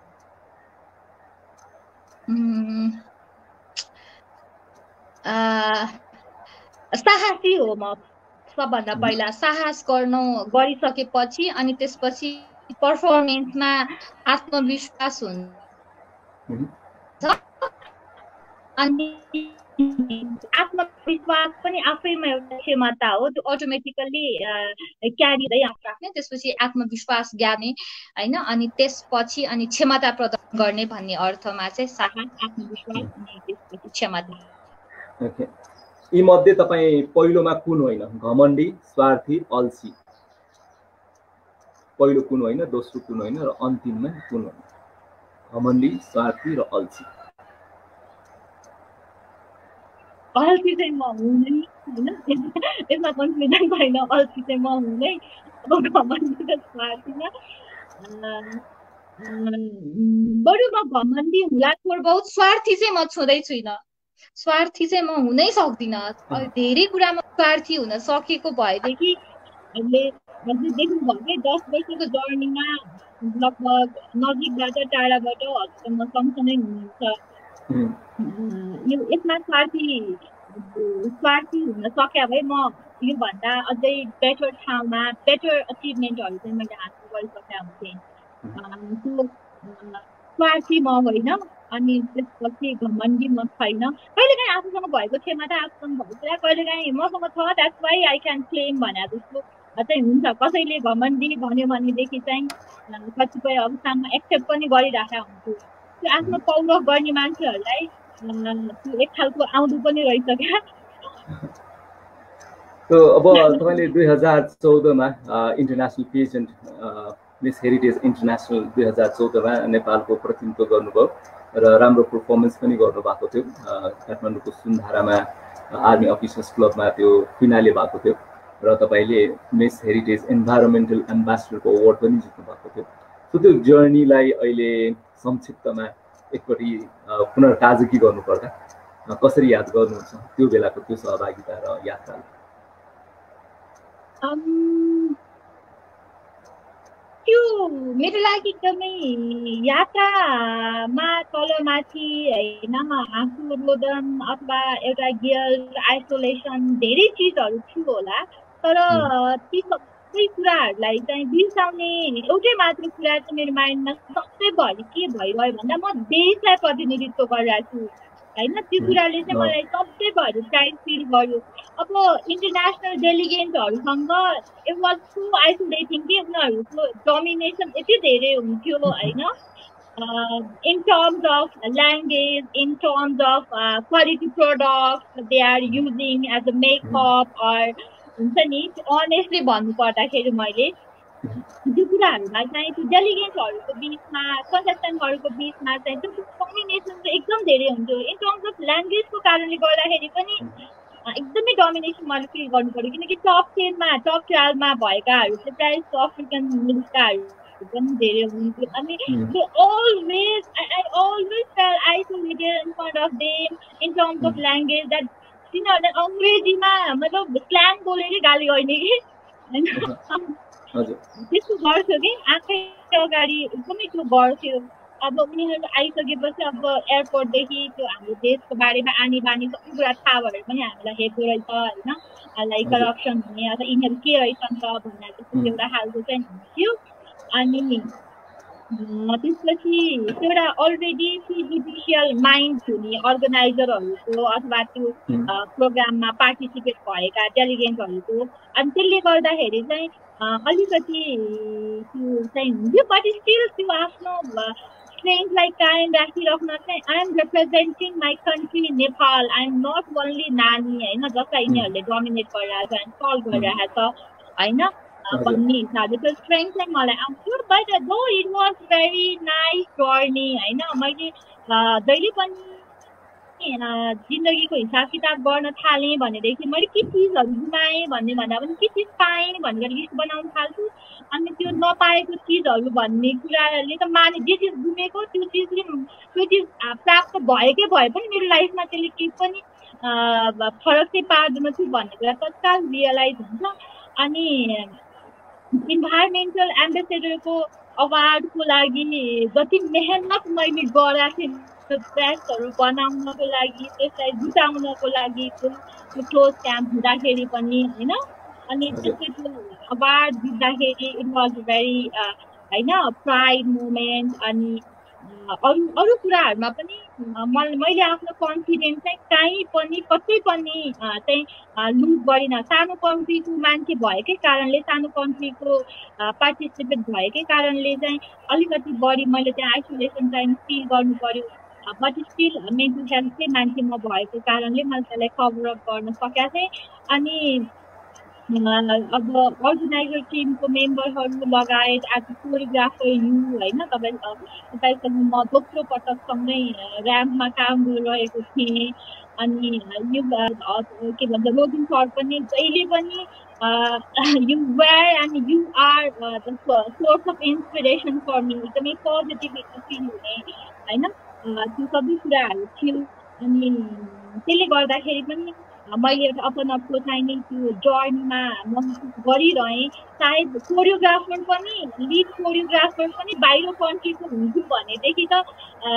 साहसी हो म सबभन्दा पहिला। साहस गर्नु गरिसकेपछि अनि त्यसपछि पर्फर्मेन्समा आत्मविश्वास हुन्छ। अनि आत्मविश्वास पनि आफैमा एउटा क्षमता हो, त्यो अटोमेटिकल्ली क्यारी हुँदै आउँछ आफ्नो। त्यसपछि आत्मविश्वास ज्ञाने होइन, अनि त्यसपछि अनि क्षमता प्रदान गर्ने भन्ने अर्थमा चाहिँ साहस, आत्मविश्वास अनि त्यसपछि क्षमता। ओके, यी मध्ये तपाईँ पहिलोमा कुन होइन? घमण्डी, स्वार्थी, अल्छी? पहिलो कुन होइन, दोस्रो कुन होइन र अन्तिममा कुन होइन? घमण्डी, स्वार्थी र अल्छी। अल्छी चाहिँ म हुनै होइन, यसमा कन्फ्युजन छैन। अल्छी चाहिँ म हुनै। अब घमण्डी र स्वार्थीमा बरु म घमण्डी हुँला थोर बहुत, स्वार्थी चाहिँ म छुँदै छुइनँ। स्वार्थी चाहिँ म हुनै सक्दिनँ। धेरै कुरामा स्वार्थी हुन सकेको भएदेखि अहिले हजुर देख्नुभयो दस वर्षको जर्नीमा लगभग नजिकबाट टाढाबाट हजुरसँग सँगसँगै हुनुहुन्छ। यो यसमा स्वार्थी स्वार्थी हुन सक्यो भए म योभन्दा अझै बेटर ठाउँमा बेटर अचिभमेन्टहरू चाहिँ मैले हासिल गरिसकेका हुन्थेँ। त्यो स्वार्थी म होइन, अनि त्यसपछि घमण्डी म छैन। कहिलेकाहीँ आफूसँग भएको क्षमता आफूसँग भएको कुरा कहिलेकाहीँ मसँग छ, that's why I can claim भने जस्तो चाहिँ हुन्छ। कसैले घमण्डी भन्यो भनेदेखि चाहिँ कतिपय अवस्थामा एक्सेप्ट पनि गरिराखेका हुन्छु। त्यो आफ्नो पौरख गर्ने मान्छेहरूलाई त्यो एक खालको आउँदो पनि रहेछ क्या। अब तपाईँले दुई हजार चौधमा international pageant miss heritage international दुई हजार चौधमा नेपालको प्रतिनिधित्व गर्नुभयो र राम्रो पर्फर्मेन्स पनि गर्नुभएको थियो। काठमाडौँको सुनधारामा आर्मी अफिसर्स क्लबमा त्यो फिनाले भएको थियो र तपाईँले मिस हेरिटेज इन्भाइरोमेन्टल एम्बेसडरको अवार्ड पनि जित्नु भएको थियो। सो त्यो जर्नीलाई अहिले संक्षिप्तमा एकपट्टि पुनर्ताजगी गर्नुपर्दा कसरी याद गर्नुहुन्छ त्यो बेलाको त्यो सहभागिता र यात्रा? त्यो मेरो लागि एकदमै यात्रामा तलमाथि होइन आँसु रोदन अथवा एउटा गिल्ट आइसोलेसन धेरै चिजहरू थियो होला, तर ती सबै कुराहरूलाई चाहिँ बिर्साउने एउटै मात्र कुरा चाहिँ मेरो माइन्डमा सधैँभरि के भइरह्यो भन्दा म देशलाई प्रतिनिधित्व गरिरहेको छु होइन। त्यो कुराले चाहिँ मलाई सधैँभरि प्राइड फिल गर्यो। अब इन्टरनेसनल डेलिगेन्टहरूसँग इट वाज सो आइसोलेटिङ कि उनीहरूको डोमिनेसन यति धेरै हुन्थ्यो होइन, in terms of language, in terms of quality product they are using as a makeup or हुन्छ नि। अनेस्टली भन्नुपर्दाखेरि मैले त्यो कुराहरूलाई चाहिँ त्यो डेलिगेन्टहरूको बिचमा कन्टेस्टेन्टहरूको बिचमा चाहिँ त्यो कम्बिनेसन चाहिँ एकदम धेरै हुन्थ्यो। इन टर्म्स अफ ल्याङ्ग्वेजको कारणले गर्दाखेरि पनि एकदमै डोमिनेसन मैले फिल गर्नु पऱ्यो, किनकि टप टेनमा टप ट्वेल्भमा भएकाहरू चाहिँ प्रायः अफ्रिकन मुलुककाहरू पनि धेरै हुन्थ्यो। अनि त्यो always I always fell isolated in front of them in terms of language that तिनीहरूले अङ्ग्रेजीमा मतलब स्ल्याङ बोलेरै गाली गर्ने कि होइन, त्यस्तो गर्थ्यो कि आँखै अगाडि एकदमै त्यो गर्थ्यो। अब उनीहरू आइसकेपछि अब एयरपोर्टदेखि त्यो हाम्रो देशको बारेमा आनी बानी सबै कुरा थाहा भएर पनि हामीलाई हेर्दो रहेछ होइन, लाइक करप्सन हुने अथवा यिनीहरू के रहेछन् त भन्ने जस्तो एउटा खालको चाहिँ हुन्थ्यो। अनि त्यसपछि एउटा अलरेडी जुडिसियल माइन्ड हुने अर्गनाइजरहरूको अथवा त्यो प्रोग्राममा पार्टिसिपेट भएका डेलिगेन्टहरूको, अनि त्यसले गर्दाखेरि चाहिँ अलिकति त्यो चाहिँ हुन्थ्यो। बट स्टिल त्यो आफ्नो स्ट्रेङ्थलाई कायम राखिराख्न चाहिँ I am representing my country Nepal, I am not only नानी होइन जसलाई यिनीहरूले डोमिनेट गरिरहेको छ, सल्भ गरिरहेको छ होइन भन्ने हिसाबले त्यो स्ट्रेङ्थ चाहिँ मलाई आउँथ्यो। But though it was very nice journey होइन। मैले जहिले पनि जिन्दगीको हिसाब किताब गर्न थालेँ भनेदेखि मैले के चिजहरू गुमाएँ भन्ने भन्दा पनि के चिज पाएँ भनेर लिस्ट बनाउन थाल्छु। अनि त्यो नपाएको चिजहरू भन्ने कुराले त माने जे चिज गुमेको त्यो चिजले त्यो चिज प्राप्त भएकै भए पनि मेरो लाइफमा त्यसले केही पनि फरक चाहिँ पार्दैन थियो भन्ने कुरा तत्काल रियलाइज हुन्छ। अनि इन्भाइरोमेन्टल एम्बेसेडरको अवार्डको लागि जति मेहनत मैले गरेको थिएँ त्यो प्रेसहरू बनाउनको लागि, त्यसलाई जुटाउनको लागि, त्यो क्लोज क्याम्प हुँदाखेरि पनि होइन। अनि त्यसले त्यो अवार्ड जित्दाखेरि इट वाज भेरी होइन प्राइड मोमेन्ट। अनि अरू अरू कुराहरूमा पनि मैले आफ्नो कन्फिडेन्स चाहिँ काहीँ पनि कतै पनि चाहिँ लुज गरिनँ। सानो कन्ट्रीको मान्छे भएकै कारणले, सानो कन्ट्रीको पार्टिसिपेट भएकै कारणले चाहिँ अलिकति बढी मैले त्यहाँ आइसोलेसन टाइम फिल गर्नु पऱ्यो। बट स्टिल मेन्टल हेल्थकै मान्छे म भएको कारणले मैले त्यसलाई कभर अप गर्न सकेको थिएँ। अनि अब अर्गनाइजर टिमको मेम्बरहरू लगायत एज अ कोरियोग्राफर यु होइन तपाईँ तपाईँसँग म दोस्रो पटकसँगै ऱ्याम्पमा काम गरिरहेको थिएँ। अनि यो के भन्छ रोजिन सर पनि जहिले पनि you were and you are the source of inspiration for me, एकदमै पोजिटिभ फिल हुने होइन त्यो सबै कुराहरू थियो। अनि त्यसले गर्दाखेरि पनि मैले एउटा अपन अपको चाहिने त्यो जर्नीमा म गरिरहेँ। सायद कोरियोग्राफर पनि लिड कोरियोग्राफर पनि बाहिर कन्ट्रीको हुन्छु भनेदेखि त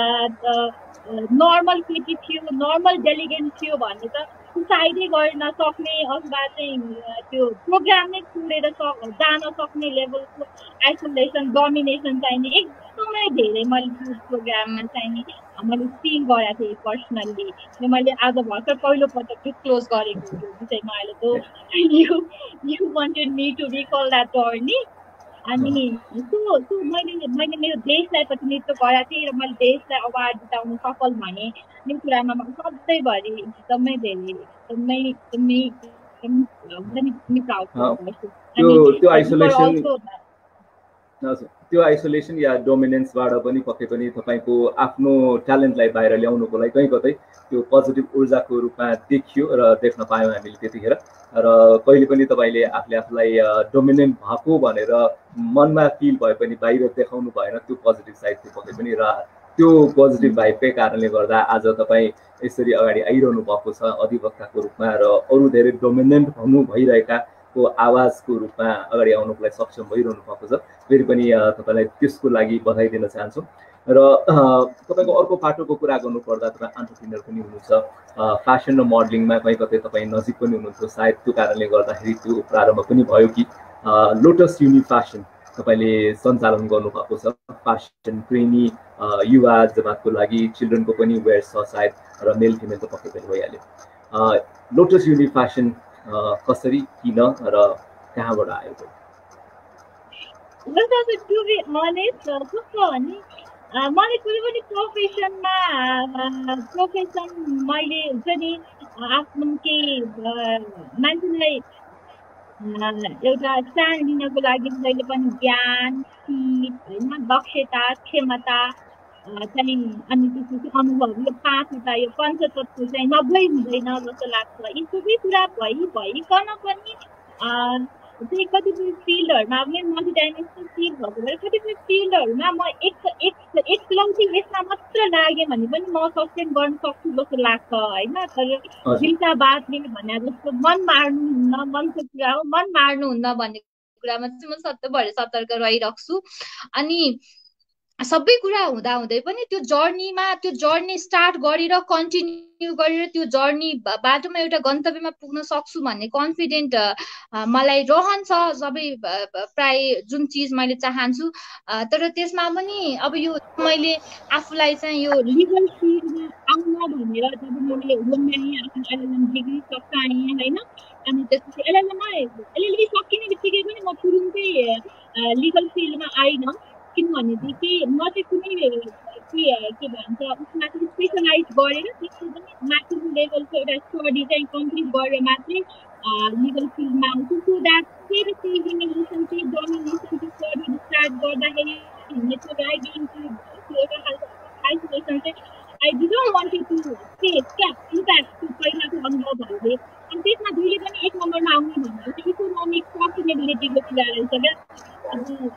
नर्मल केटी थियो, नर्मल डेलिगेन्ट थियो भने त सुसाइडै गर्न सक्ने अथवा चाहिँ त्यो प्रोग्राम नै छोडेर जान सक्ने लेभलको आइसोलेसन डोमिनेसन चाहिने एकदमै धेरै मैले त्यो प्रोग्राममा चाहिने मैले फिल गरेको थिएँ पर्सनल्ली। मैले आज भर्खर पहिलोपटक डिस्क्लोज गरेको त्यो विषयमा अहिले त you you wanted me to recall that journey. अनि त्यो त्यो मैले मैले मेरो देशलाई प्रतिनिधित्व गरेको थिएँ र मैले देशलाई अगाडि जिताउन सफल भने यो कुरामा म सधैँभरि एकदमै धेरै एकदमै एकदमै एकदमै प्राउड गर्छु। त्यो आइसोलेसन त्यो आइसोलेसन या डोमिनेन्सबाट पनि पक्कै पनि तपाईँको आफ्नो ट्यालेन्टलाई बाहिर ल्याउनुको लागि कहीँ कतै त्यो पोजिटिभ ऊर्जाको रूपमा देखियो र देख्न पायौँ हामीले त्यतिखेर। र कहिले पनि तपाईँले आफूले आफूलाई डोमिनेन्ट भएको भनेर मनमा फिल भए पनि बाहिर देखाउनु भएन, त्यो पोजिटिभ साइड थियो पक्कै पनि। र त्यो पोजिटिभ भाइबकै कारणले गर्दा आज तपाईँ यसरी अगाडि आइरहनु भएको छ अधिवक्ताको रूपमा र अरू धेरै डोमिनेन्ट हुनु भइरहेका को आवाजको रूपमा अगाडि आउनुको लागि सक्षम भइरहनु भएको छ। फेरि पनि तपाईँलाई त्यसको लागि बधाई दिन चाहन्छु। र तपाईँको अर्को पाटोको कुरा गर्नुपर्दा तपाईँ एन्टरप्रेन्योर पनि हुनुहुन्छ, फ्यासन र मोडलिङमा कहीँ कतै तपाईँ नजिक पनि हुनुहुन्छ। सायद त्यो कारणले गर्दाखेरि त्यो प्रारम्भ पनि भयो कि लोटस युनि फ्यासन तपाईँले सञ्चालन गर्नुभएको छ। फ्यासन प्रेमी युवा जमातको लागि चिल्ड्रेनको पनि वेयर छ सायद, र मेल फिमेल त पक्कै पनि भइहाल्यो। लोटस युनि फ्यासन कसरी, किन र कहाँबाट आयो? मलाई कुनै पनि प्रोफेसनमा प्रोफेसन मैले हुन्छ नि आफ्नो केही मान्छेलाई एउटा स्ट्यान्ड लिनको लागि जहिले पनि ज्ञान, सिप होइन, दक्षता, क्षमता चाहिँ अनि त्यसपछि अनुभव, यो पाँचवटा यो पञ्चतत्व चाहिँ नभई हुँदैन जस्तो लाग्छ। यी सबै कुरा भइ भइकन पनि चाहिँ कतिपय फिल्डहरूमा पनि मल्टिडाइमेन्सनल फिल्ड भएको भएर कतिपय फिल्डहरूमा म एक एक एकलौटी यसमा मात्र लागेँ भने पनि म सस्टेन गर्न सक्छु जस्तो लाग्छ होइन। तर जिल्काबादले भने जस्तो मन मार्नुहुन्न, मनको कुरा हो, मन मार्नुहुन्न भन्ने कुरामा चाहिँ म सधैँभरि सतर्क रहिरहेछु। अनि सबै कुरा हुँदा हुँदै पनि त्यो जर्नीमा त्यो जर्नी स्टार्ट गरेर कन्टिन्यू गरेर त्यो जर्नी बाटोमा एउटा गन्तव्यमा पुग्न सक्छु भन्ने कन्फिडेन्ट मलाई रहन्छ सबै प्राय जुन चिज मैले चाहन्छु। तर त्यसमा पनि अब यो मैले आफूलाई चाहिँ यो लिगल फिल्डमा आउन भनेर जब मैले वुमेन आफ्नो एलएलएम डिग्री सकाएँ होइन, अनि त्यसपछि एलएलएममा एलएलबी सकिने बित्तिकै पनि म तुरुन्तै लिगल फिल्डमा आइनँ। किनभनेदेखि म चाहिँ कुनै के भन्छ उसमा चाहिँ स्पेसलाइज गरेर त्यसको पनि माथिल्लो लेभलको एउटा स्टडी चाहिँ कम्प्लिट गरेर मात्रै लिगल फिल्डमा आउँछु। सो द्याट फेरि त्यही डिमिनेसन चाहिँ डोमिनेसन त्यो स्टडी स्टार्ट गर्दाखेरि हुने त्यो राइडिङ त्यो एउटा खालको आइसोलेसन चाहिँ I didn't wanted to face क्या इम्प्याक्ट त्यो पहिलाको अनुभवहरूले। अनि त्यसमा दुईले पनि एक नम्बरमा आउने भनेको चाहिँ इकोनोमिक सस्टेनेबिलिटीको कुरा रहेछ क्या। अब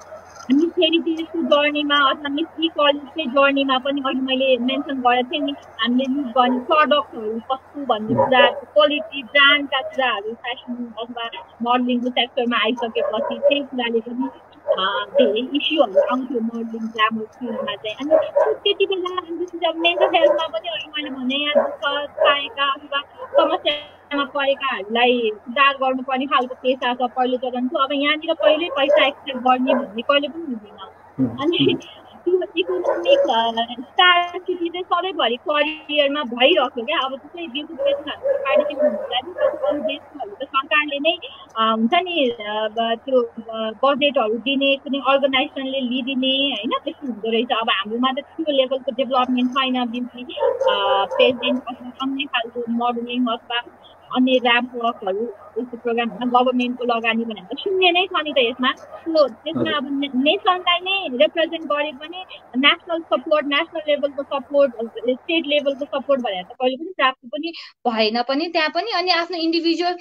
मिस हेरिटेजको जर्नीमा अथवा मिस इ कलेजकै जर्नीमा पनि अघि मैले मेन्सन गरेको थिएँ नि, हामीले युज गर्ने प्रडक्टहरू कस्तो भन्ने कुरा, क्वालिटी ब्रान्डका कुराहरू फेसन अथवा मोडलिङको सेक्टरमा आइसकेपछि त्यही कुराले पनि धेरै इस्युहरू आउँथ्यो मोडलिङ ग्रामर फिल्डमा चाहिँ। अनि त्यति बेला जब मेन्टल हेल्थमा पनि अघि मैले भने यहाँ दुःख पाएका अथवा समस्यामा परेकाहरूलाई सुधार गर्नुपर्ने खालको पेसा छ पहिलो चरणको। अब यहाँनिर पहिल्यै पैसा एक्सपेक्ट गर्ने भन्ने कहिले पनि हुँदैन। अनि त्यो इकोनोमिक स्टार्सिटी चाहिँ सधैँभरि करियरमा भइरहेको क्या। अब त्यसै ब्युटिफिकेसनहरू सरकारले अरू देशकोहरू त सरकारले नै हुन्छ नि त्यो बजेटहरू दिने, कुनै अर्गनाइजेसनले लिदिने होइन, त्यस्तो हुँदो रहेछ। अब हाम्रोमा त त्यो लेभलको डेभलपमेन्ट छैन। बिम्ती प्रेसिडेन्ट अथवा अन्य खालको मोडलिङ अथवा अन्य ऱ्याम्प वर्कहरू यस्तो प्रोग्रामहरूमा गभर्मेन्टको लगानी भनेर त शून्य नै छ नि त यसमा। सो त्यसमा अब नेसनलाई नै रिप्रेजेन्ट गरे पनि नेसनल सपोर्ट, नेसनल लेभलको सपोर्ट, स्टेट लेभलको सपोर्ट भनेर त कहिले पनि प्राप्त पनि भएन पनि त्यहाँ पनि। अनि आफ्नो इन्डिभिजुअल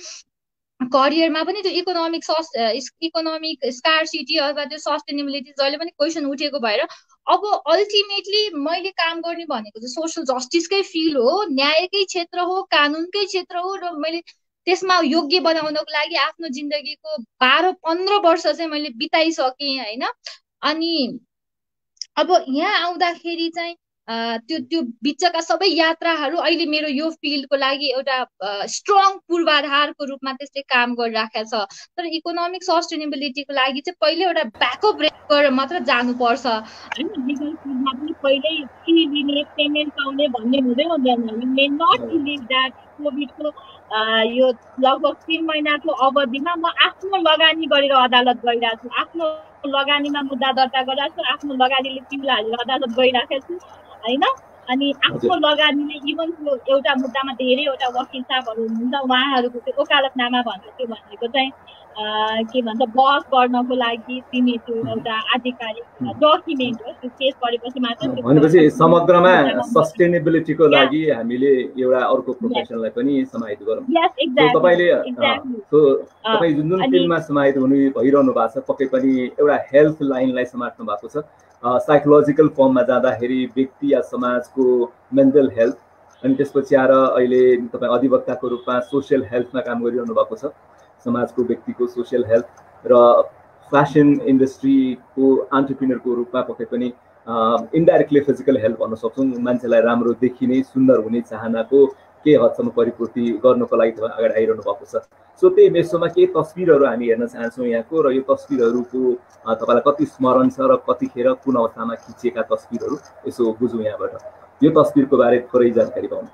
करियरमा पनि त्यो इकोनोमिक सस इकोनोमिक स्कार्सिटी अथवा त्यो सस्टेनेबिलिटी जहिले पनि क्वेसन उठेको भएर अब अल्टिमेटली मैले काम गर्ने भनेको चाहिँ सोसल जस्टिसकै फिल्ड हो, न्यायकै क्षेत्र हो, कानुनकै क्षेत्र हो, र मैले त्यसमा योग्य बनाउनको लागि आफ्नो जिन्दगीको बाह्र पन्ध्र वर्ष चाहिँ मैले बिताइसकेँ होइन। अनि अब यहाँ आउँदाखेरि चाहिँ त्यो त्यो बिचका सबै यात्राहरू अहिले मेरो यो फिल्डको लागि एउटा स्ट्रङ पूर्वाधारको रूपमा त्यसले काम गरिराखेको छ। तर इकोनोमिक सस्टेनेबिलिटीको लागि चाहिँ पहिले एउटा ब्याकअप रेट गरेर मात्र जानुपर्छ होइन। लिगल फिल्डमा पनि पहिल्यै फी लिने पेमेन्ट पाउने भन्ने हुँदै हुँदैन। You may not believe that कोभिडको यो लगभग तिन महिनाको अवधिमा म आफ्नो लगानी गरेर अदालत गइरहेको छु, आफ्नो लगानीमा मुद्दा दर्ता गरिरहेको छु, आफ्नो लगानीले पिउला हालेर अदालत गइराखेको छु होइन। अनि आफ्नो लगानीले इभन त्यो एउटा मुद्दामा धेरैवटा वकिल साहबहरू हुनुहुन्छ, उहाँहरूको त्यो वकालतनामा भन्छ, त्यो भनेको चाहिँ के भन्छ बहस गर्नको लागि तिमी त्यो एउटा आधिकारिक डकुमेन्ट हो, त्यो केस परेपछि मात्र। भनेपछि समग्रमा सस्टेनेबिलिटीको लागि हामीले एउटा अर्को प्रोफेसनलाई पनि समाहित गरौँ। तपाईँले तपाईँ जुन जुन फिल्डमा समाहित हुनु भइरहनु भएको छ, पक्कै पनि एउटा हेल्थ लाइनलाई समात्नु भएको छ। साइकोलोजिकल फर्ममा जाँदाखेरि व्यक्ति या समाजको मेन्टल हेल्थ, अनि त्यसपछि आएर अहिले तपाईँ अधिवक्ताको रूपमा सोसियल हेल्थमा काम गरिरहनु भएको छ, समाजको व्यक्तिको सोसियल हेल्थ, र फ्यासन इन्डस्ट्रीको एन्टरप्रेन्योरको रूपमा पक्कै पनि इन्डाइरेक्टली फिजिकल हेल्थ भन्न सक्छौँ। मान्छेलाई राम्रो देखिने सुन्दर हुने चाहनाको केही हदसम्म परिपूर्ति गर्नको लागि तपाईँ अगाडि आइरहनु भएको छ। सो त्यही मेसोमा केही तस्विरहरू हामी हेर्न चाहन्छौँ यहाँको, र यो तस्विरहरूको तपाईँलाई कति स्मरण छ र कतिखेर कुन अवस्थामा खिचिएका तस्विरहरू, यसो बुझौँ यहाँबाट। यो तस्विरको बारे थोरै जानकारी पाउनु।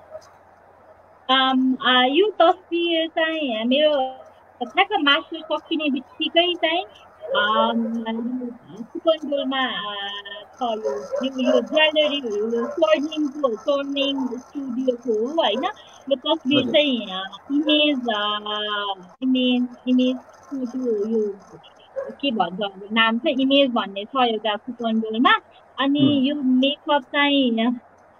यो तस्विर चाहिँ मेरो ठ्याक्क मास्टर सकिने बित्तिकै चाहिँ सुपनडोलमा छ यो ज्वेलरीहरू स्वर्निङको स्वर्निङ स्टुडियोको हो होइन। यो तस्विर चाहिँ इमेज इमेज इमेज फोटो, यो के भन्छ नाम चाहिँ इमेज भन्ने छ एउटा सुपनडोलमा। अनि यो मेकअप चाहिँ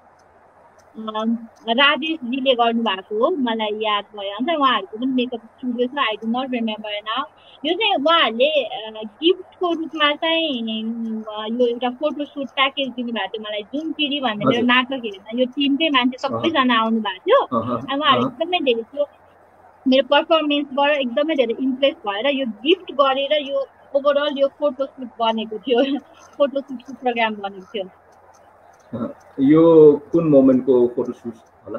राजेशजीले गर्नुभएको हो, मलाई याद भयो अन्त उहाँहरूको पनि मेकअप स्टुडियो छ, I do not remember now. यो चाहिँ उहाँहरूले गिफ्टको रूपमा चाहिँ यो एउटा फोटोसुट प्याकेज दिनुभएको थियो मलाई। जुन पिडी भन्ने मेरो नाटक हेर्दा यो टिमकै मान्छे सबैजना आउनु भएको थियो। अनि उहाँहरू एकदमै धेरै त्यो मेरो पर्फर्मेन्सबाट एकदमै धेरै इम्प्रेस भएर यो गिफ्ट गरेर यो ओभरअल यो फोटोसुट बनेको थियो, फोटोसुटको प्रोग्राम बनेको थियो। यो कुन मोमेन्टको फोटोसुट होला?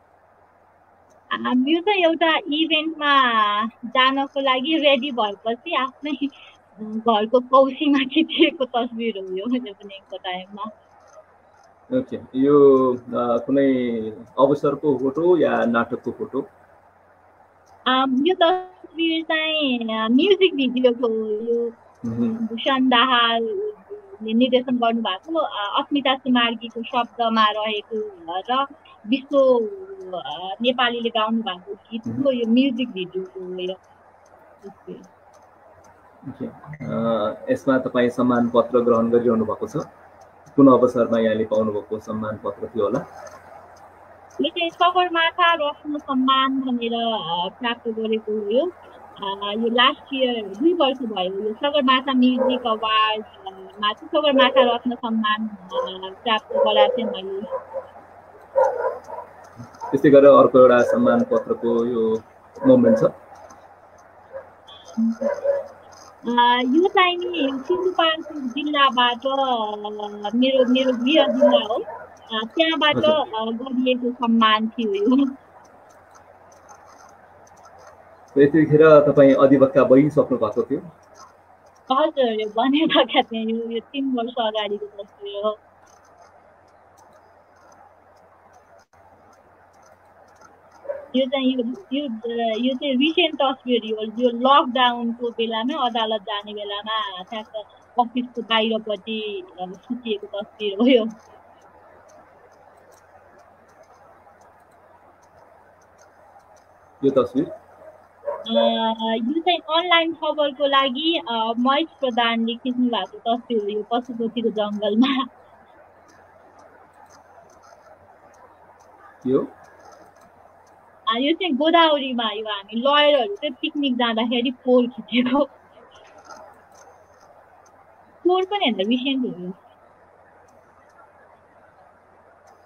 यो चाहिँ एउटा इभेन्टमा जानको लागि रेडी भएपछि आफ्नै घरको कौसीमा खिचिएको तस्विर हो यो इभिनिङको टाइममा। ओके, यो कुनै अवसरको फोटो या नाटकको फोटो? यो तस्विर चाहिँ म्युजिक भिडियोको हो। यो भूषण दाहालले निर्देशन गर्नुभएको अस्मिता सुमार्गीको शब्दमा रहेको र विश्व नेपालीले गाउनु भएको गीतको यो म्युजिक भिडियोको हो यो। यसमा तपाईँ सम्मान पत्र ग्रहण गरिरहनु भएको छ, कुन अवसरमा यहाँले पाउनुभएको सम्मान पत्र थियो होला? यो चाहिँ सगरमाथा रत्न सम्मान भनेर प्राप्त गरेको हो। यो यो लास्ट इयर दुई वर्ष भयो। यो सगरमाथा म्युजिक अवार्डमा चाहिँ सगरमाथा रत्न सम्मान प्राप्त गराएको थिएँ मैले। त्यस्तै गरेर अर्को एउटा सम्मान पत्रको यो मोमेन्ट छ। यो चाहिँ नि सिन्धुपाल्चोक जिल्लाबाट मेरो मेरो गृह जिल्ला हो, त्यहाँबाट गरिएको सम्मान थियो यो। यतिखेर तपाईँ अधिवक्ता भइसक्नु भएको थियो? हजुर, यो बनिरहेका थिएँ। यो यो तिन वर्ष अगाडिको तस्विर हो। यो चाहिँ यो यो यो चाहिँ रिसेन्ट तस्विर हो। यो लकडाउनको बेलामा अदालत जाने बेलामा ठ्याक्क अफिसको बाहिरपट्टि खिचिएको तस्विर हो यो। यो तस्विर यो चाहिँ अनलाइन खबरको लागि महेश प्रधानले खिच्नु भएको तस्विर हो। यो पशुपतिको जङ्गलमा यो यो चाहिँ गोदावरीमा यो हामी लयरहरू चाहिँ पिकनिक जाँदाखेरि फोर खिचेको। फोर पनि हेर्दा रिसेन्ट हो यो।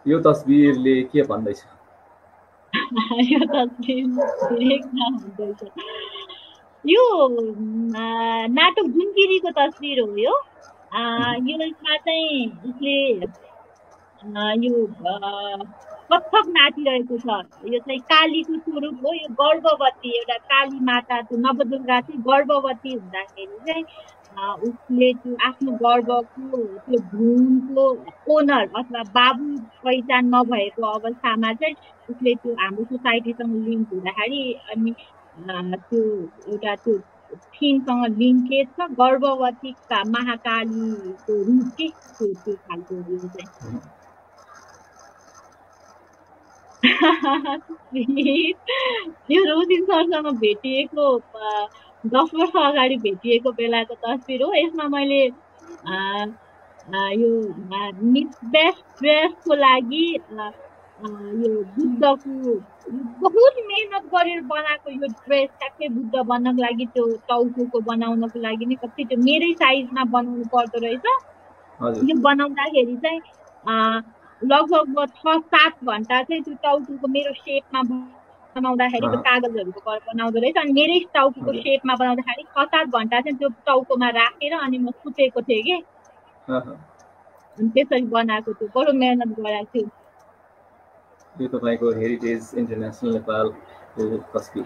यो तस्बिरले के भन्दैछ? यो तस्बिर यो नाटक जुनकिरीको तस्बिर हो। यो यसमा चाहिँ उसले यो कथक नाचिरहेको छ। यो चाहिँ कालीको स्वरूप हो। यो गर्भवती एउटा काली माता त्यो नवदुर्गा चाहिँ गर्भवती हुँदाखेरि चाहिँ उसले त्यो आफ्नो गर्भको त्यो भ्रूणको ओनर अथवा बाबु पहिचान नभएको अवस्थामा चाहिँ उसले त्यो हाम्रो सोसाइटीसँग लिङ्क हुँदाखेरि अनि त्यो एउटा त्यो थिमसँग लिङ्केज छ गर्भवतीका महाकालीको रूप के त्यो त्यो खालको यो चाहिँ यो रोजिन सरसँग भेटिएको दस वर्ष अगाडि भेटिएको बेलाको तस्बिर हो। यसमा मैले यो मिस बेस्ट ड्रेसको लागि यो बुद्धको बहुत मेहनत गरेर बनाएको यो ड्रेस ठ्याक्कै बुद्ध बन्नको लागि त्यो टाउको बनाउनको लागि नै कति त्यो मेरै साइजमा बनाउनु पर्दो रहेछ। यो बनाउँदाखेरि चाहिँ लगभग छ सात घन्टा चाहिँ त्यो टाउको मेरो सेपमा बनाउँदाखेरि त्यो कागजहरूको बनाउँदो रहेछ अनि मेरै टाउको सेपमा बनाउँदाखेरि छ सात घन्टा चाहिँ त्यो टाउकोमा राखेर अनि म सुतेको थिएँ कि अनि त्यसरी बनाएको थियो। बडो मेहनत गरेको थियो। यो तपाईँको हेरिटेज इन्टरनेसनल नेपालको तस्बिर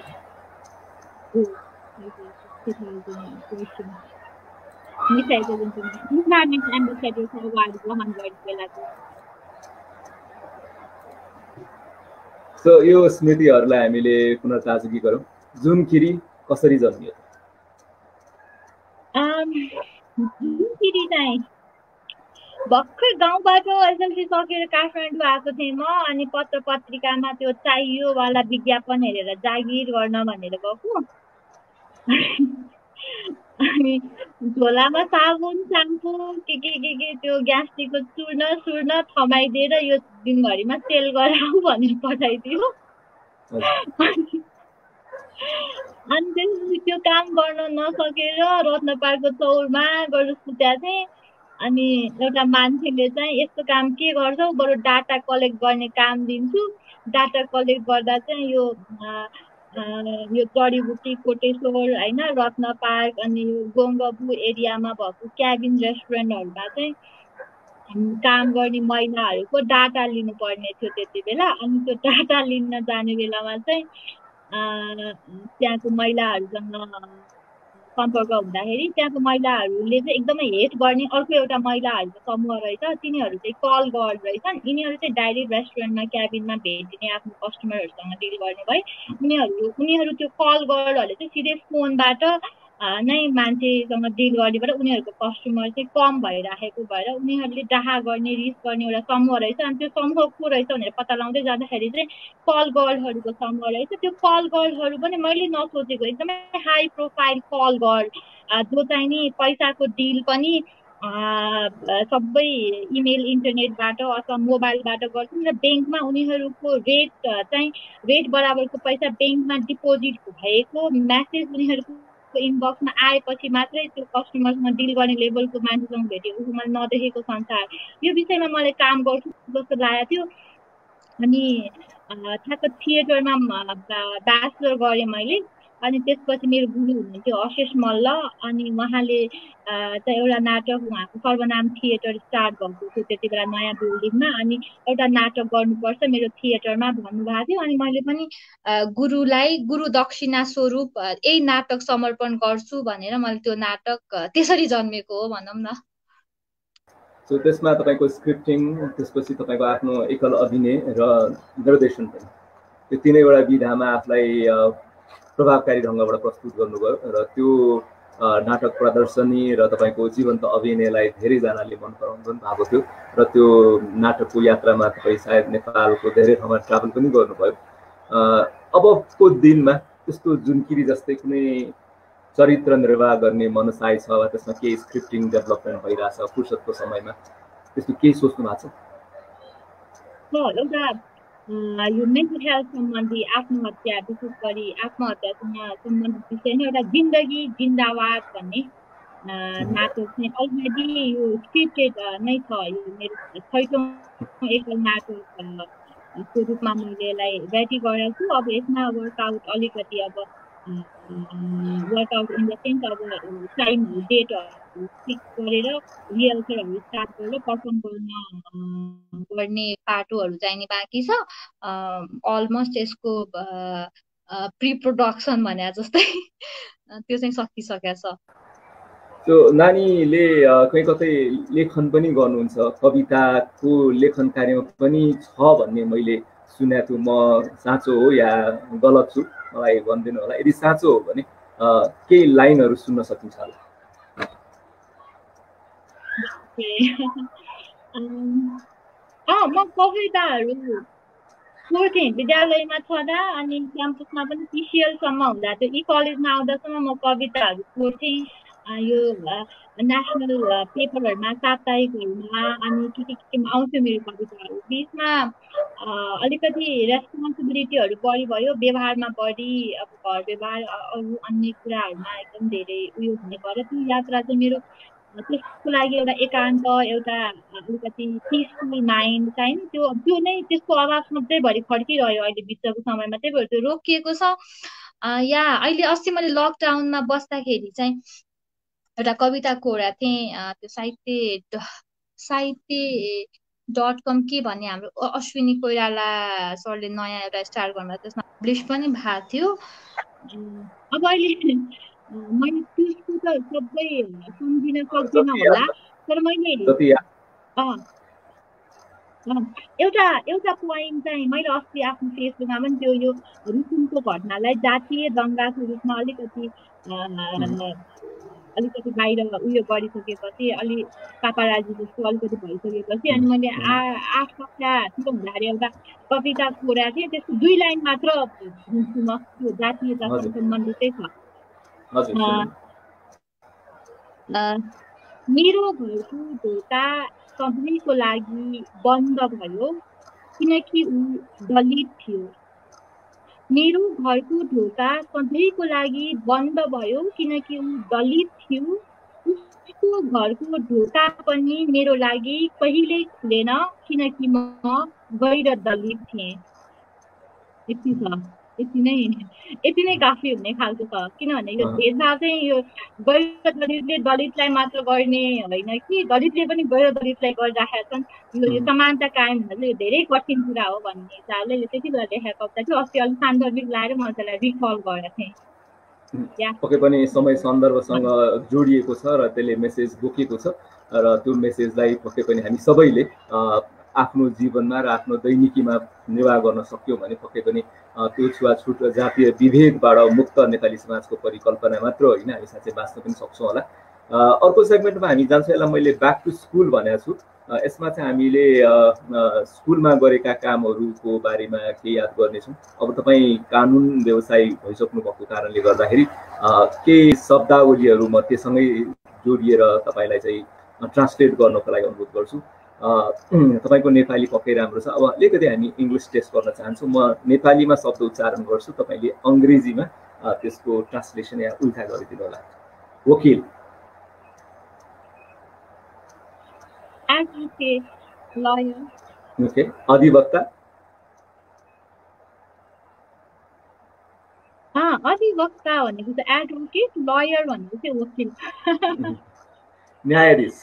सो यो स्मृतिहरूलाई हामीले पुनर्ताजगी गरौँ। जुनकिरी कसरी जन्मियो? जुनकिरी चाहिँ भर्खर गाउँबाट एसएलसी सकेर काठमाडौँ आएको थिएँ म अनि पत्र पत्रिकामा त्यो चाहियो वाला विज्ञापन हेरेर जागिर गर्न भनेर गएको अनि झोलामा साबुन साम्पू के के के के त्यो ग्यास्ट्रिकको चूर्ण सुर्ण थमाइदिएर यो दिनभरिमा सेल गराऊ भनेर पठाइदियो। अनि त्यसपछि त्यो काम गर्न नसकेर रत्न पार्कको चौरमा गएर सुत्या थिएँ। अनि एउटा मान्छेले चाहिँ यस्तो काम के गर्छौ बरु डाटा कलेक्ट गर्ने काम दिन्छु। डाटा कलेक्ट गर्दा चाहिँ यो यो जडीबुटी कोटेश्वर होइन रत्न पार्क अनि यो गोङ्गबु एरियामा भएको क्याबिन रेस्टुरेन्टहरूमा चाहिँ काम गर्ने महिलाहरूको डाटा लिनुपर्ने थियो त्यति बेला। अनि त्यो डाटा लिन जाने बेलामा चाहिँ त्यहाँको महिलाहरूसँग सम्पर्क हुँदाखेरि त्यहाँको महिलाहरूले चाहिँ एकदमै हेट गर्ने अर्को एउटा महिलाहरूको समूह रहेछ। तिनीहरू चाहिँ कल गर्ड रहेछन्। यिनीहरू चाहिँ डाइरेक्ट रेस्टुरेन्टमा क्याबिनमा भेटिने आफ्नो कस्टमरहरूसँग डिल गर्ने भए उनीहरू उनीहरू त्यो कल गर्डहरूले चाहिँ सिधै फोनबाट नै मान्छेसँग डिल गर्नेबाट उनीहरूको कस्टमर चाहिँ कम भइराखेको भएर उनीहरूले डाहा गर्ने रिस गर्ने एउटा समूह रहेछ। अनि त्यो समूह को रहेछ भनेर पत्ता लगाउँदै जाँदाखेरि चाहिँ कल गर्लहरूको समूह रहेछ। त्यो कल गर्लहरू पनि मैले नसोचेको एकदमै हाई प्रोफाइल कल गर्ल जो चाहिँ नि पैसाको डिल पनि सबै इमेल इन्टरनेटबाट अथवा मोबाइलबाट गर्छन् र ब्याङ्कमा उनीहरूको रेट चाहिँ रेट बराबरको पैसा ब्याङ्कमा डिपोजिट भएको म्यासेज उनीहरूको इनबक्समा आएपछि मात्रै त्यो कस्टमरसँग डिल गर्ने लेभलको मान्छेसँग भेटेको छु मैले नदेखेको संसार। यो विषयमा मैले काम गर्छु जस्तो लागेको थियो। अनि ठ्याक्क थिएटरमा ब्याचलर गरेँ मैले। अनि त्यसपछि मेरो गुरु हुनुहुन्थ्यो अशेष मल्ल अनि उहाँले चाहिँ एउटा नाटक उहाँको सर्वनाम थिएटर स्टार्ट भएको थियो त्यति बेला नयाँ बिल्डिङमा। अनि एउटा नाटक गर्नुपर्छ मेरो थिएटरमा भन्नुभएको थियो। अनि मैले पनि गुरुलाई गुरु दक्षिणा स्वरूप यही नाटक समर्पण गर्छु भनेर मैले त्यो नाटक त्यसरी जन्मेको हो भनौँ न। सो त्यसमा तपाईँको स्क्रिप्टिङ त्यसपछि तपाईँको आफ्नो एकल अभिनय र निर्देशन पनि त्यो तिनैवटा विधामा आफूलाई प्रभावकारी ढङ्गबाट प्रस्तुत गर्नुभयो र त्यो नाटक प्रदर्शनी र तपाईँको जीवन्त अभिनयलाई धेरैजनाले मन पराउनु पनि भएको थियो र त्यो नाटकको यात्रामा तपाईँ सायद नेपालको धेरै ठाउँमा ट्राभल पनि गर्नुभयो। अबको दिनमा त्यस्तो जुनकिरी जस्तै कुनै चरित्र निर्वाह गर्ने मनसाय छ वा त्यसमा केही स्क्रिप्टिङ डेभलपमेन्ट भइरहेछ फुर्सदको समयमा त्यस्तो केही सोच्नु भएको छ? एउटा यो मेन्टल हेल्थ सम्बन्धी आत्महत्या विशेष गरी आत्महत्यासँग सम्बन्धित विषय नै एउटा जिन्दगी जिन्दाबाद भन्ने नाटक चाहिँ अलरेडी यो स्क्रिप्टेड नै छ। यो मेरो छैटौँ एकल नाटकको रूपमा मैले यसलाई रेडी गरेको छु। अब यसमा वर्कआउट अलिकति अब वर्कआउट इन द सेन्स अब टाइमहरू डेटहरू फिक्स गरेर रिहर्सलहरू स्टार्ट गरेर पर्फर्म गर्न गर्ने पाटोहरू चाहिने बाँकी छ। अलमोस्ट यसको प्रि प्रोडक्सन भने जस्तै त्यो चाहिँ सकिसकेको छ। त्यो नानीले कहीँ कतै लेखन पनि गर्नुहुन्छ, कविताको लेखन कार्यमा पनि छ भन्ने मैले सुनेको छु। म साँचो हो या गलत छु मलाई भनिदिनु होला। यदि साँचो हो भने केही लाइनहरू सुन्न सकिन्छ होला। म कविताहरू पढ्थेँ विद्यालयमा छँदा, अनि क्याम्पसमा पनि पिसिएलसम्म हुँदा त्यो यी कलेजमा आउँदासम्म म कविताहरू पढ्थेँ। यो नेसनल पेपरहरूमा साप्ताहिकहरूमा अनि के के केमा आउँथ्यो मेरो कविताहरू। बिचमा अलिकति रेस्पोन्सिबिलिटीहरू बढी भयो, व्यवहारमा बढी अब घर व्यवहार अरू अन्य कुराहरूमा एकदम धेरै उयो हुने भयो। त्यो यात्रा चाहिँ मेरो त्यसको लागि एउटा एकान्त, एउटा अलिकति पिसफुल माइन्ड चाहियो। त्यो त्यो नै त्यसको अभाव सधैँभरि फर्किरह्यो अहिले बिचको समयमा, त्यही भएर त्यो रोकिएको छ। या अहिले अस्ति मैले लकडाउनमा बस्दाखेरि चाहिँ एउटा कविता कोरा थिएँ, त्यो साहित्य साहित्य डट कम के भन्ने हाम्रो अश्विनी कोइराला सरले नयाँ एउटा स्टार्ट गर्नु, त्यसमा पब्लिस पनि भएको थियो। अब अहिले मैले त्यसको त सबै सम्झिन सक्दिनँ होला, तर मैले एउटा एउटा पोइन्ट चाहिँ मैले अस्ति आफ्नो फेसबुकमा पनि त्यो यो रुकुमको घटनालाई जातीय दङ्गाको रूपमा अलिकति अलिकति बाहिर उयो गरिसकेपछि, अलि पापाराजी जस्तो अलिकति भइसकेपछि अनि मैले आ आठ कक्षातिर हुँदाखेरि एउटा कविता कोरा थिएँ। त्यसको दुई लाइन मात्र भुल्छु म, त्यो जातीयतासँग सम्बन्धितै छ। मेरो घरको ढोका सधैँको लागि बन्द भयो किनकि ऊ दलित थियो। मेरो घरको ढोका सधैँको लागि बन्द भयो किनकि ऊ दलित थियो। उसको घरको ढोका पनि मेरो लागि कहिल्यै खुलेन किनकि म गैर दलित थिएँ। यति छ, यति नै यति नै काफी हुने खालको छ। किनभने यो भेदभाव चाहिँ यो गैर दलितले दलितलाई मात्र गर्ने होइन कि दलितले पनि गैर दलितलाई गरिराखेका छन्। यो समानता कायम हुन चाहिँ धेरै कठिन कुरा हो भन्ने हिसाबले यो त्यति बेला देखाएको कविता थियो। अस्ति अलिक सान्दर्भिक लगाएर म त्यसलाई रिकल गरेको थिएँ। पक्कै पनि समय सन्दर्भसँग जोडिएको छ र त्यसले मेसेज बोकेको छ र त्यो मेसेजलाई पक्कै पनि हामी सबैले आफ्नो जीवनमा र आफ्नो दैनिकीमा निर्वाह गर्न सक्यौँ भने पक्कै पनि त्यो छुवाछुट र जातीय विभेदबाट मुक्त नेपाली समाजको परिकल्पना मात्र होइन, हामी साँच्चै बाँच्न पनि सक्छौँ होला। अर्को सेगमेन्टमा हामी जान्छौँ। यसलाई मैले ब्याक टु स्कुल भनेको छु। यसमा चाहिँ हामीले स्कुलमा गरेका कामहरूको बारेमा केही याद गर्नेछौँ। अब तपाईँ कानुन व्यवसायी भइसक्नु भएको कारणले गर्दाखेरि केही शब्दावलीहरू म त्यससँगै जोडिएर तपाईँलाई चाहिँ ट्रान्सलेट गर्नको लागि अनुरोध गर्छु। तपाईँको नेपाली पक्कै राम्रो छ। अब अलिकति हामी इङ्ग्लिस टेस्ट गर्न चाहन्छौँ। म नेपालीमा शब्द उच्चारण गर्छु, तपाईँले अङ्ग्रेजीमा त्यसको ट्रान्सलेसन या उल्टा गरिदिनु होला। वकिल, advocate, lawyer. Okay. अधिवक्ता, हाँ अधिवक्ता भनेको चाहिँ एडभोकेट, लयर भनेको चाहिँ वकिल। न्यायाधीश,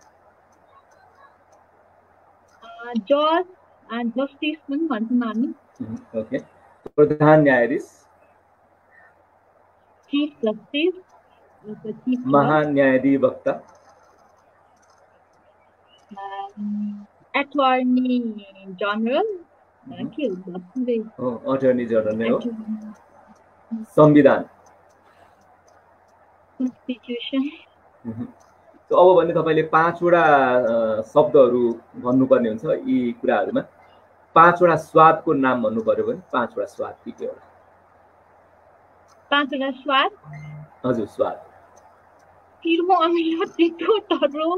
जज एन्ड जस्टिस पनि भन्छौँ हामी। ओके। प्रधान न्यायाधीश, चिफ जस्टिस, महान्यायाधिवक्ता, एटर्नी जनरल, के हो अटर्नी जनरल नै हो। संविधान, कन्स्टिट्युसन। अब भने तपाईँले पाँचवटा शब्दहरू भन्नुपर्ने हुन्छ। यी कुराहरूमा पाँचवटा स्वादको नाम भन्नु पर्यो भने पाँचवटा स्वाद के के होला? पाँचवटा स्वाद? हजुर, स्वाद। पिरो, अमिलो, तितो, टर्रो,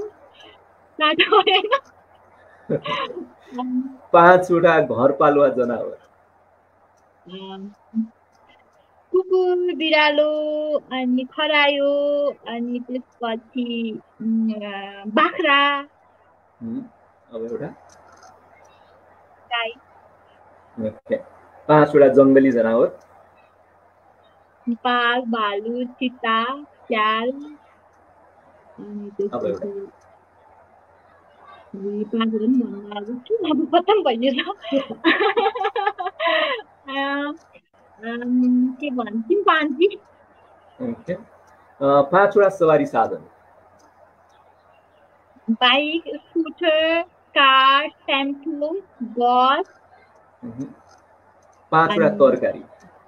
पाँचवटा घरपालुवा जनावर। कुकुर, कुकुर, बिरालो, अनि खरायो, अनि त्यसपछि उम्, अ, बाख्रा, हुँ, अब एउटा गाई, ओके पाँचवटा जङ्गली जनावर बाघ, भालु, चिता, स्याल, अनि अब एउटा त्यसपछि ए, पाँचवटा नि भन्नु अब के अब खत्तम भइएछ अँ, अम्, के भन्छ चिम्पान्जी, ओके अ, पाँचवटा सवारी साधन bike, scooter, car, tempo, bus, उहुँ, पाँचवटा अनि तरकारी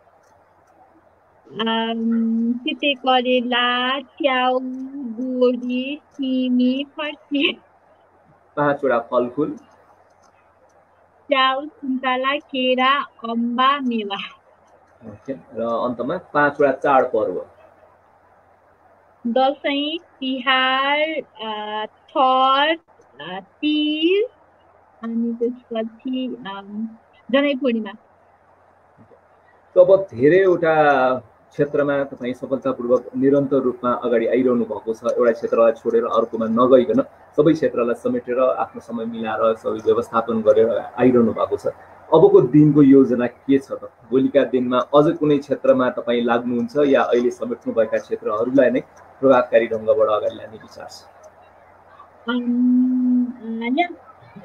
अम्, तिते करेला, च्याउ, बोडी, सिमी, फर्सी, पाँचवटा फलफुल च्याउ, सुन्तला, केरा, अम्बा, मेवा, ओके र अन्तमा पाँचवटा चाडपर्व दसैँ, तिहार, अ, छठ, अ, तिज, अनि त्यसपछि अम्, जनै पूर्णिमा। तब धेरैवटा क्षेत्रमा तपाईँ सफलतापूर्वक निरन्तर रूपमा अगाडि आइरहनु भएको छ एउटा क्षेत्रलाई छोडेर अर्कोमा नगइकन सबै क्षेत्रलाई समेटेर आफ्नो समय मिलाएर सबै व्यवस्थापन गरेर आइरहनु भएको छ अबको दिनको योजना के छ त भोलिका दिनमा अझ कुनै क्षेत्रमा तपाईँ लाग्नुहुन्छ या अहिले समेट्नुभएका क्षेत्रहरूलाई नै प्रभावकारी ढङ्गबाट अगाडि लाने विचार छ अम्, अ, यहाँ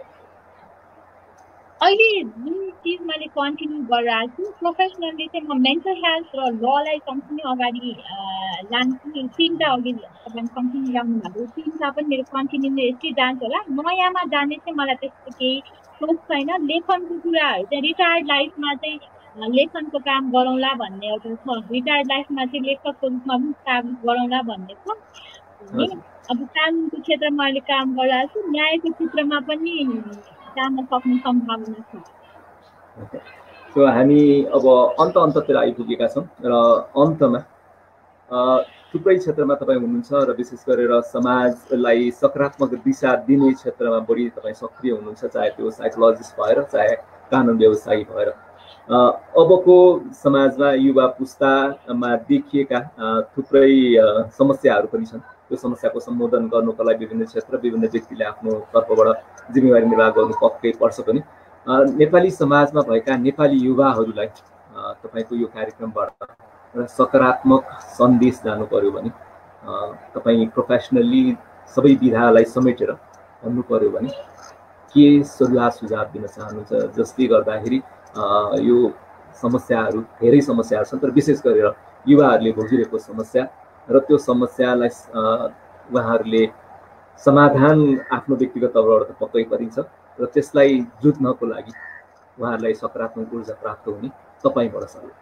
अहिले जुन चिज मैले कन्टिन्यू गरिरहेको छु प्रोफेसनली चाहिँ म मेन्टल हेल्थ र ललाई सँगसँगै अगाडि अ, लान्छु तिनवटा अघि तपाईँले सँगसँगै ल्याउनु भएको तिनवटा पनि मेरो कन्टिन्यू यस्तै जान्छ होला नयाँमा जाने चाहिँ मलाई त्यस्तो केही सोच छैन लेखनको कुराहरू चाहिँ रिटायर्ड लाइफमा चाहिँ अ, लेखनको काम गरौँला भन्ने एउटा छ रिटायर्ड लाइफमा चाहिँ लेखकको रूपमा पनि काम गरौँला भन्ने छ भने हजुर अब कानुनको क्षेत्रमा अहिले काम गरिरहेको छु न्यायको क्षेत्रमा पनि जान सक्ने सम्भावना छ ओके सो हामी अब अन्त अन्ततिर आइपुगेका छौँ र अन्तमा अ, थुप्रै क्षेत्रमा तपाईँ हुनुहुन्छ र विशेष गरेर समाजलाई सकारात्मक दिशा दिने क्षेत्रमा बढी तपाईँ सक्रिय हुनुहुन्छ चाहे त्यो साइकोलोजिस्ट भएर चाहे कानुन व्यवसायी भएर अ, अबको समाजमा युवा पुस्तामा देखिएका अ, थुप्रै अ, समस्याहरू पनि छन् त्यो समस्याको सम्बोधन गर्नुको लागि विभिन्न क्षेत्र विभिन्न व्यक्तिले आफ्नो तर्फबाट जिम्मेवारी निर्वाह गर्नु पक्कै पर्छ पनि अ, नेपाली समाजमा भएका नेपाली युवाहरूलाई अ, तपाईँको यो कार्यक्रमबाट एउटा सकारात्मक सन्देश जानु पर्यो भने अ, तपाईँ प्रोफेसनल्ली सबै विधालाई समेटेर भन्नु पर्यो भने के सल्लाह सुझाव दिन चाहनुहुन्छ जसले गर्दाखेरि अ, यो समस्याहरू धेरै समस्याहरू छन् तर विशेष गरेर युवाहरूले भोगिरहेको समस्या र त्यो समस्यालाई अ, उहाँहरूले समाधान आफ्नो व्यक्तिगत तौरबाट त पक्कै गरिन्छ र त्यसलाई जुझ्नको लागि उहाँहरूलाई सकारात्मक ऊर्जा प्राप्त हुने तपाईँबाट सल्लाह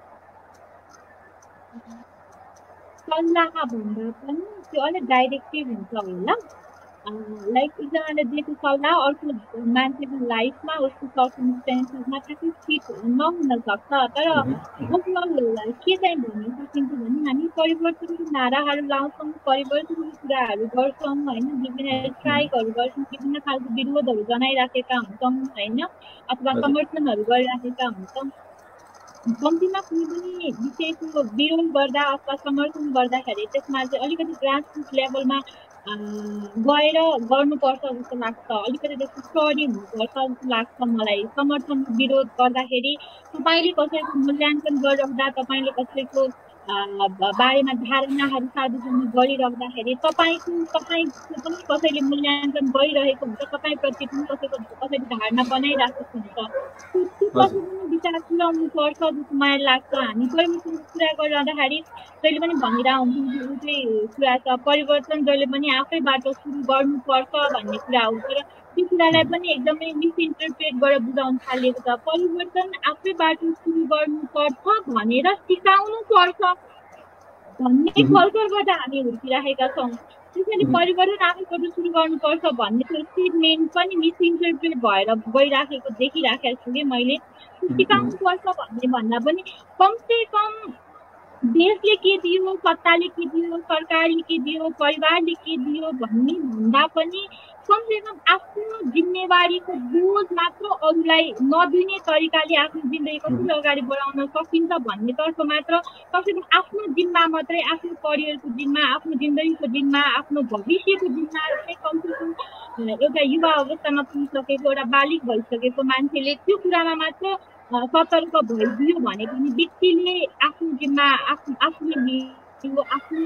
सल्लाह भन्दा पनि त्यो अलिक डाइरेक्टिभ हुन्छ होला लाइक एकजनाले दिएको सल्लाह अर्को मान्छेको लाइफमा उसको सर्कमस्टेन्सेसमा ठ्याक्कै फिट नहुन सक्छ तर ओभरअल के चाहिँ भन्न सकिन्छ भने हामी परिवर्तनको नाराहरू लाउँछौँ परिवर्तनको कुराहरू गर्छौँ होइन विभिन्न स्ट्राइकहरू गर्छौँ विभिन्न खालको विरोधहरू जनाइराखेका हुन्छौँ होइन अथवा समर्थनहरू गरिराखेका हुन्छौँ कम्तीमा कुनै पनि विषयको विरोध गर्दा अथवा समर्थन गर्दाखेरि त्यसमा चाहिँ अलिकति ग्रासरुट लेभलमा गएर गर्नुपर्छ जस्तो लाग्छ अलिकति त्यसको स्टडी हुनुपर्छ जस्तो लाग्छ मलाई समर्थन विरोध गर्दाखेरि तपाईँले कसैको मूल्याङ्कन गरिराख्दा तपाईँले कसैको बारेमा धारणाहरू सार्वजनिक गरिराख्दाखेरि तपाईँको तपाईँको पनि कसैले मूल्याङ्कन गरिरहेको हुन्छ तपाईँप्रति पनि कसैको कसैले धारणा बनाइराखेको हुन्छ त्यो पछि पनि विचार पुऱ्याउनु पर्छ जस्तो मलाई लाग्छ हामी परिवर्तनको कुरा गरिरहँदाखेरि जहिले पनि भनिरह हुन्थ्यौँ त्यो चाहिँ कुरा छ परिवर्तन जहिले पनि आफैबाट सुरु गर्नुपर्छ भन्ने कुरा हो तर त्यो कुरालाई पनि एकदमै मिसइन्टरप्रेट गरेर बुझाउन थालिएको छ परिवर्तन आफैबाट सुरु गर्नुपर्छ भनेर सिकाउनु पर्छ भन्ने कल्चरबाट हामी हुर्किराखेका छौँ त्यसैले परिवर्तन आफैबाट सुरु गर्नुपर्छ भन्ने त्यो स्टेटमेन्ट पनि मिसइन्टरप्रेट भएर गइराखेको देखिराखेको छु कि मैले सिकाउनु पर्छ भन्ने भन्दा पनि कमसे कम देशले के दियो सत्ताले के दियो सरकारले के दियो परिवारले के दियो भन्ने भन्दा पनि कमसे कम आफ्नो जिम्मेवारीको बोझ मात्र अरू आफूलाई नदिने तरिकाले आफ्नो जिन्दगी कसरी अगाडि बढाउन सकिन्छ भन्नेतर्फ मात्र कसैको आफ्नो जिम्मा मात्रै, आफ्नो करियरको जिम्मा, आफ्नो जिन्दगीको जिम्मा, आफ्नो भविष्यको जिम्मा चाहिँ कमसेकम एउटा युवा अवस्थामा पुगिसकेको, एउटा बालिक भइसकेको मान्छेले त्यो कुरामा मात्र सतर्क भइदियो भने पनि व्यक्तिले आफ्नो जिम्मा आफ्नो आफूले लियो, आफ्नो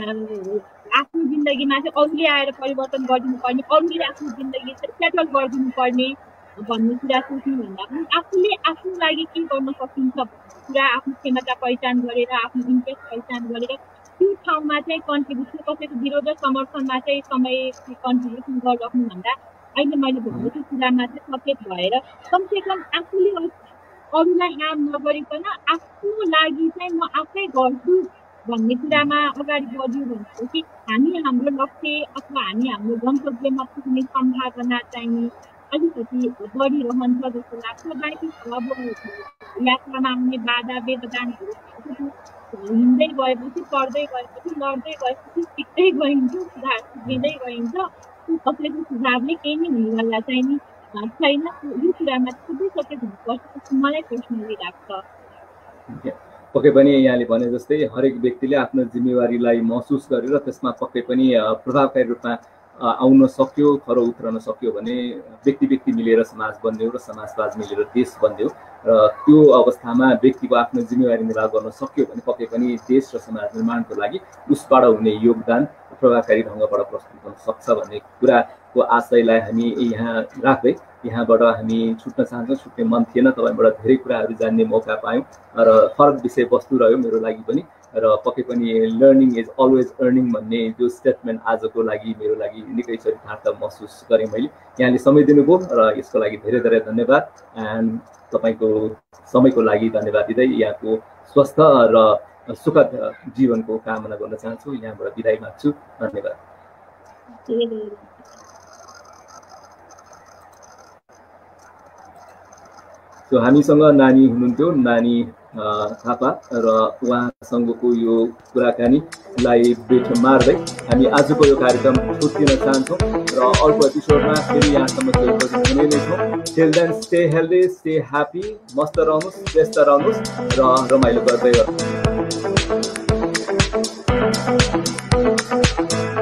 आफ्नो जिन्दगीमा चाहिँ अरूले आएर परिवर्तन गरिदिनु पर्ने, अरूले आफ्नो जिन्दगी सेटल गरिदिनु पर्ने भन्ने कुरा सोच्नुभन्दा पनि आफूले आफ्नो लागि के गर्न सकिन्छ भन्ने कुरा आफ्नो क्षमता पहिचान गरेर, आफ्नो इन्ट्रेस्ट पहिचान गरेर त्यो ठाउँमा चाहिँ कन्ट्रिब्युसन, कसैको विरोध र समर्थनमा चाहिँ समय कन्ट्रिब्युसन गरिराख्नुभन्दा अहिले मैले भनेको कुरामा चाहिँ सचेत भएर कमसेकम आफूले अरूलाई हार्म नगरिकन आफ्नो लागि चाहिँ म आफै गर्छु भन्ने कुरामा अगाडि बढ्यो भनेपछि हामी हाम्रो लक्ष्य अथवा हामी हाम्रो गन्तव्यमा पुग्ने सम्भावना चाहिँ अलिकति बढिरहन्छ जस्तो लाग्छ। बाँकी अब यात्रामा आउने बाधा व्यवधानहरू हिँड्दै गएपछि, पढ्दै गएपछि, लड्दै गएपछि सिक्दै गइन्छ, सुधार सिक्दै गइन्छ। कसैको सुझावले केही नै हुनेवाला चाहिँ नि छैन। यो कुरामा खुबै सचेत हुनुपर्छ जस्तो मलाई पर्सनली लाग्छ। पक्कै पनि यहाँले भने जस्तै हरेक व्यक्तिले आफ्नो जिम्मेवारीलाई महसुस गरेर त्यसमा पक्कै पनि प्रभावकारी रूपमा आउन सक्यो, खरो उत्रन सक्यो भने व्यक्ति व्यक्ति मिलेर समाज बन्यो र समाजवाद मिलेर देश बन्यो र त्यो अवस्थामा व्यक्तिको आफ्नो जिम्मेवारी निर्वाह गर्न सक्यो भने पक्कै पनि देश र समाज निर्माणको लागि उसबाट हुने योगदान प्रभावकारी ढङ्गबाट प्रस्तुत गर्न सक्छ भन्ने कुराको आशयलाई हामी यहाँ राख्दै यहाँबाट हामी छुट्न चाहन्छौँ। छुट्ने मन थिएन, तपाईँबाट धेरै कुराहरू जान्ने मौका पायौँ र फरक विषयवस्तु रह्यो मेरो लागि पनि र पक्कै पनि लर्निङ इज अलवेज अर्निङ भन्ने जो स्टेटमेन्ट आजको लागि मेरो लागि निकै चरितार्थ महसुस गरेँ मैले। यहाँले समय दिनुभयो र यसको लागि धेरै धेरै धन्यवाद। एन्ड तपाईँको समयको लागि धन्यवाद दिँदै यहाँको स्वस्थ र सुखद जीवनको कामना गर्न चाहन्छु। यहाँबाट बिदाई माग्छु। धन्यवाद। सो हामीसँग नानी हुनुहुन्थ्यो, नानी थापा, र उहाँसँगको यो कुराकानीलाई बेट मार्दै हामी आजको यो कार्यक्रम छुट्टिन चाहन्छौँ र अर्को एपिसोडमा फेरि यहाँसम्म हुने नै छौँ। Till then stay healthy, stay happy, मस्त रहनुहोस्, व्यस्त रहनुहोस् र रमाइलो गर्दै गर्नुहोस्।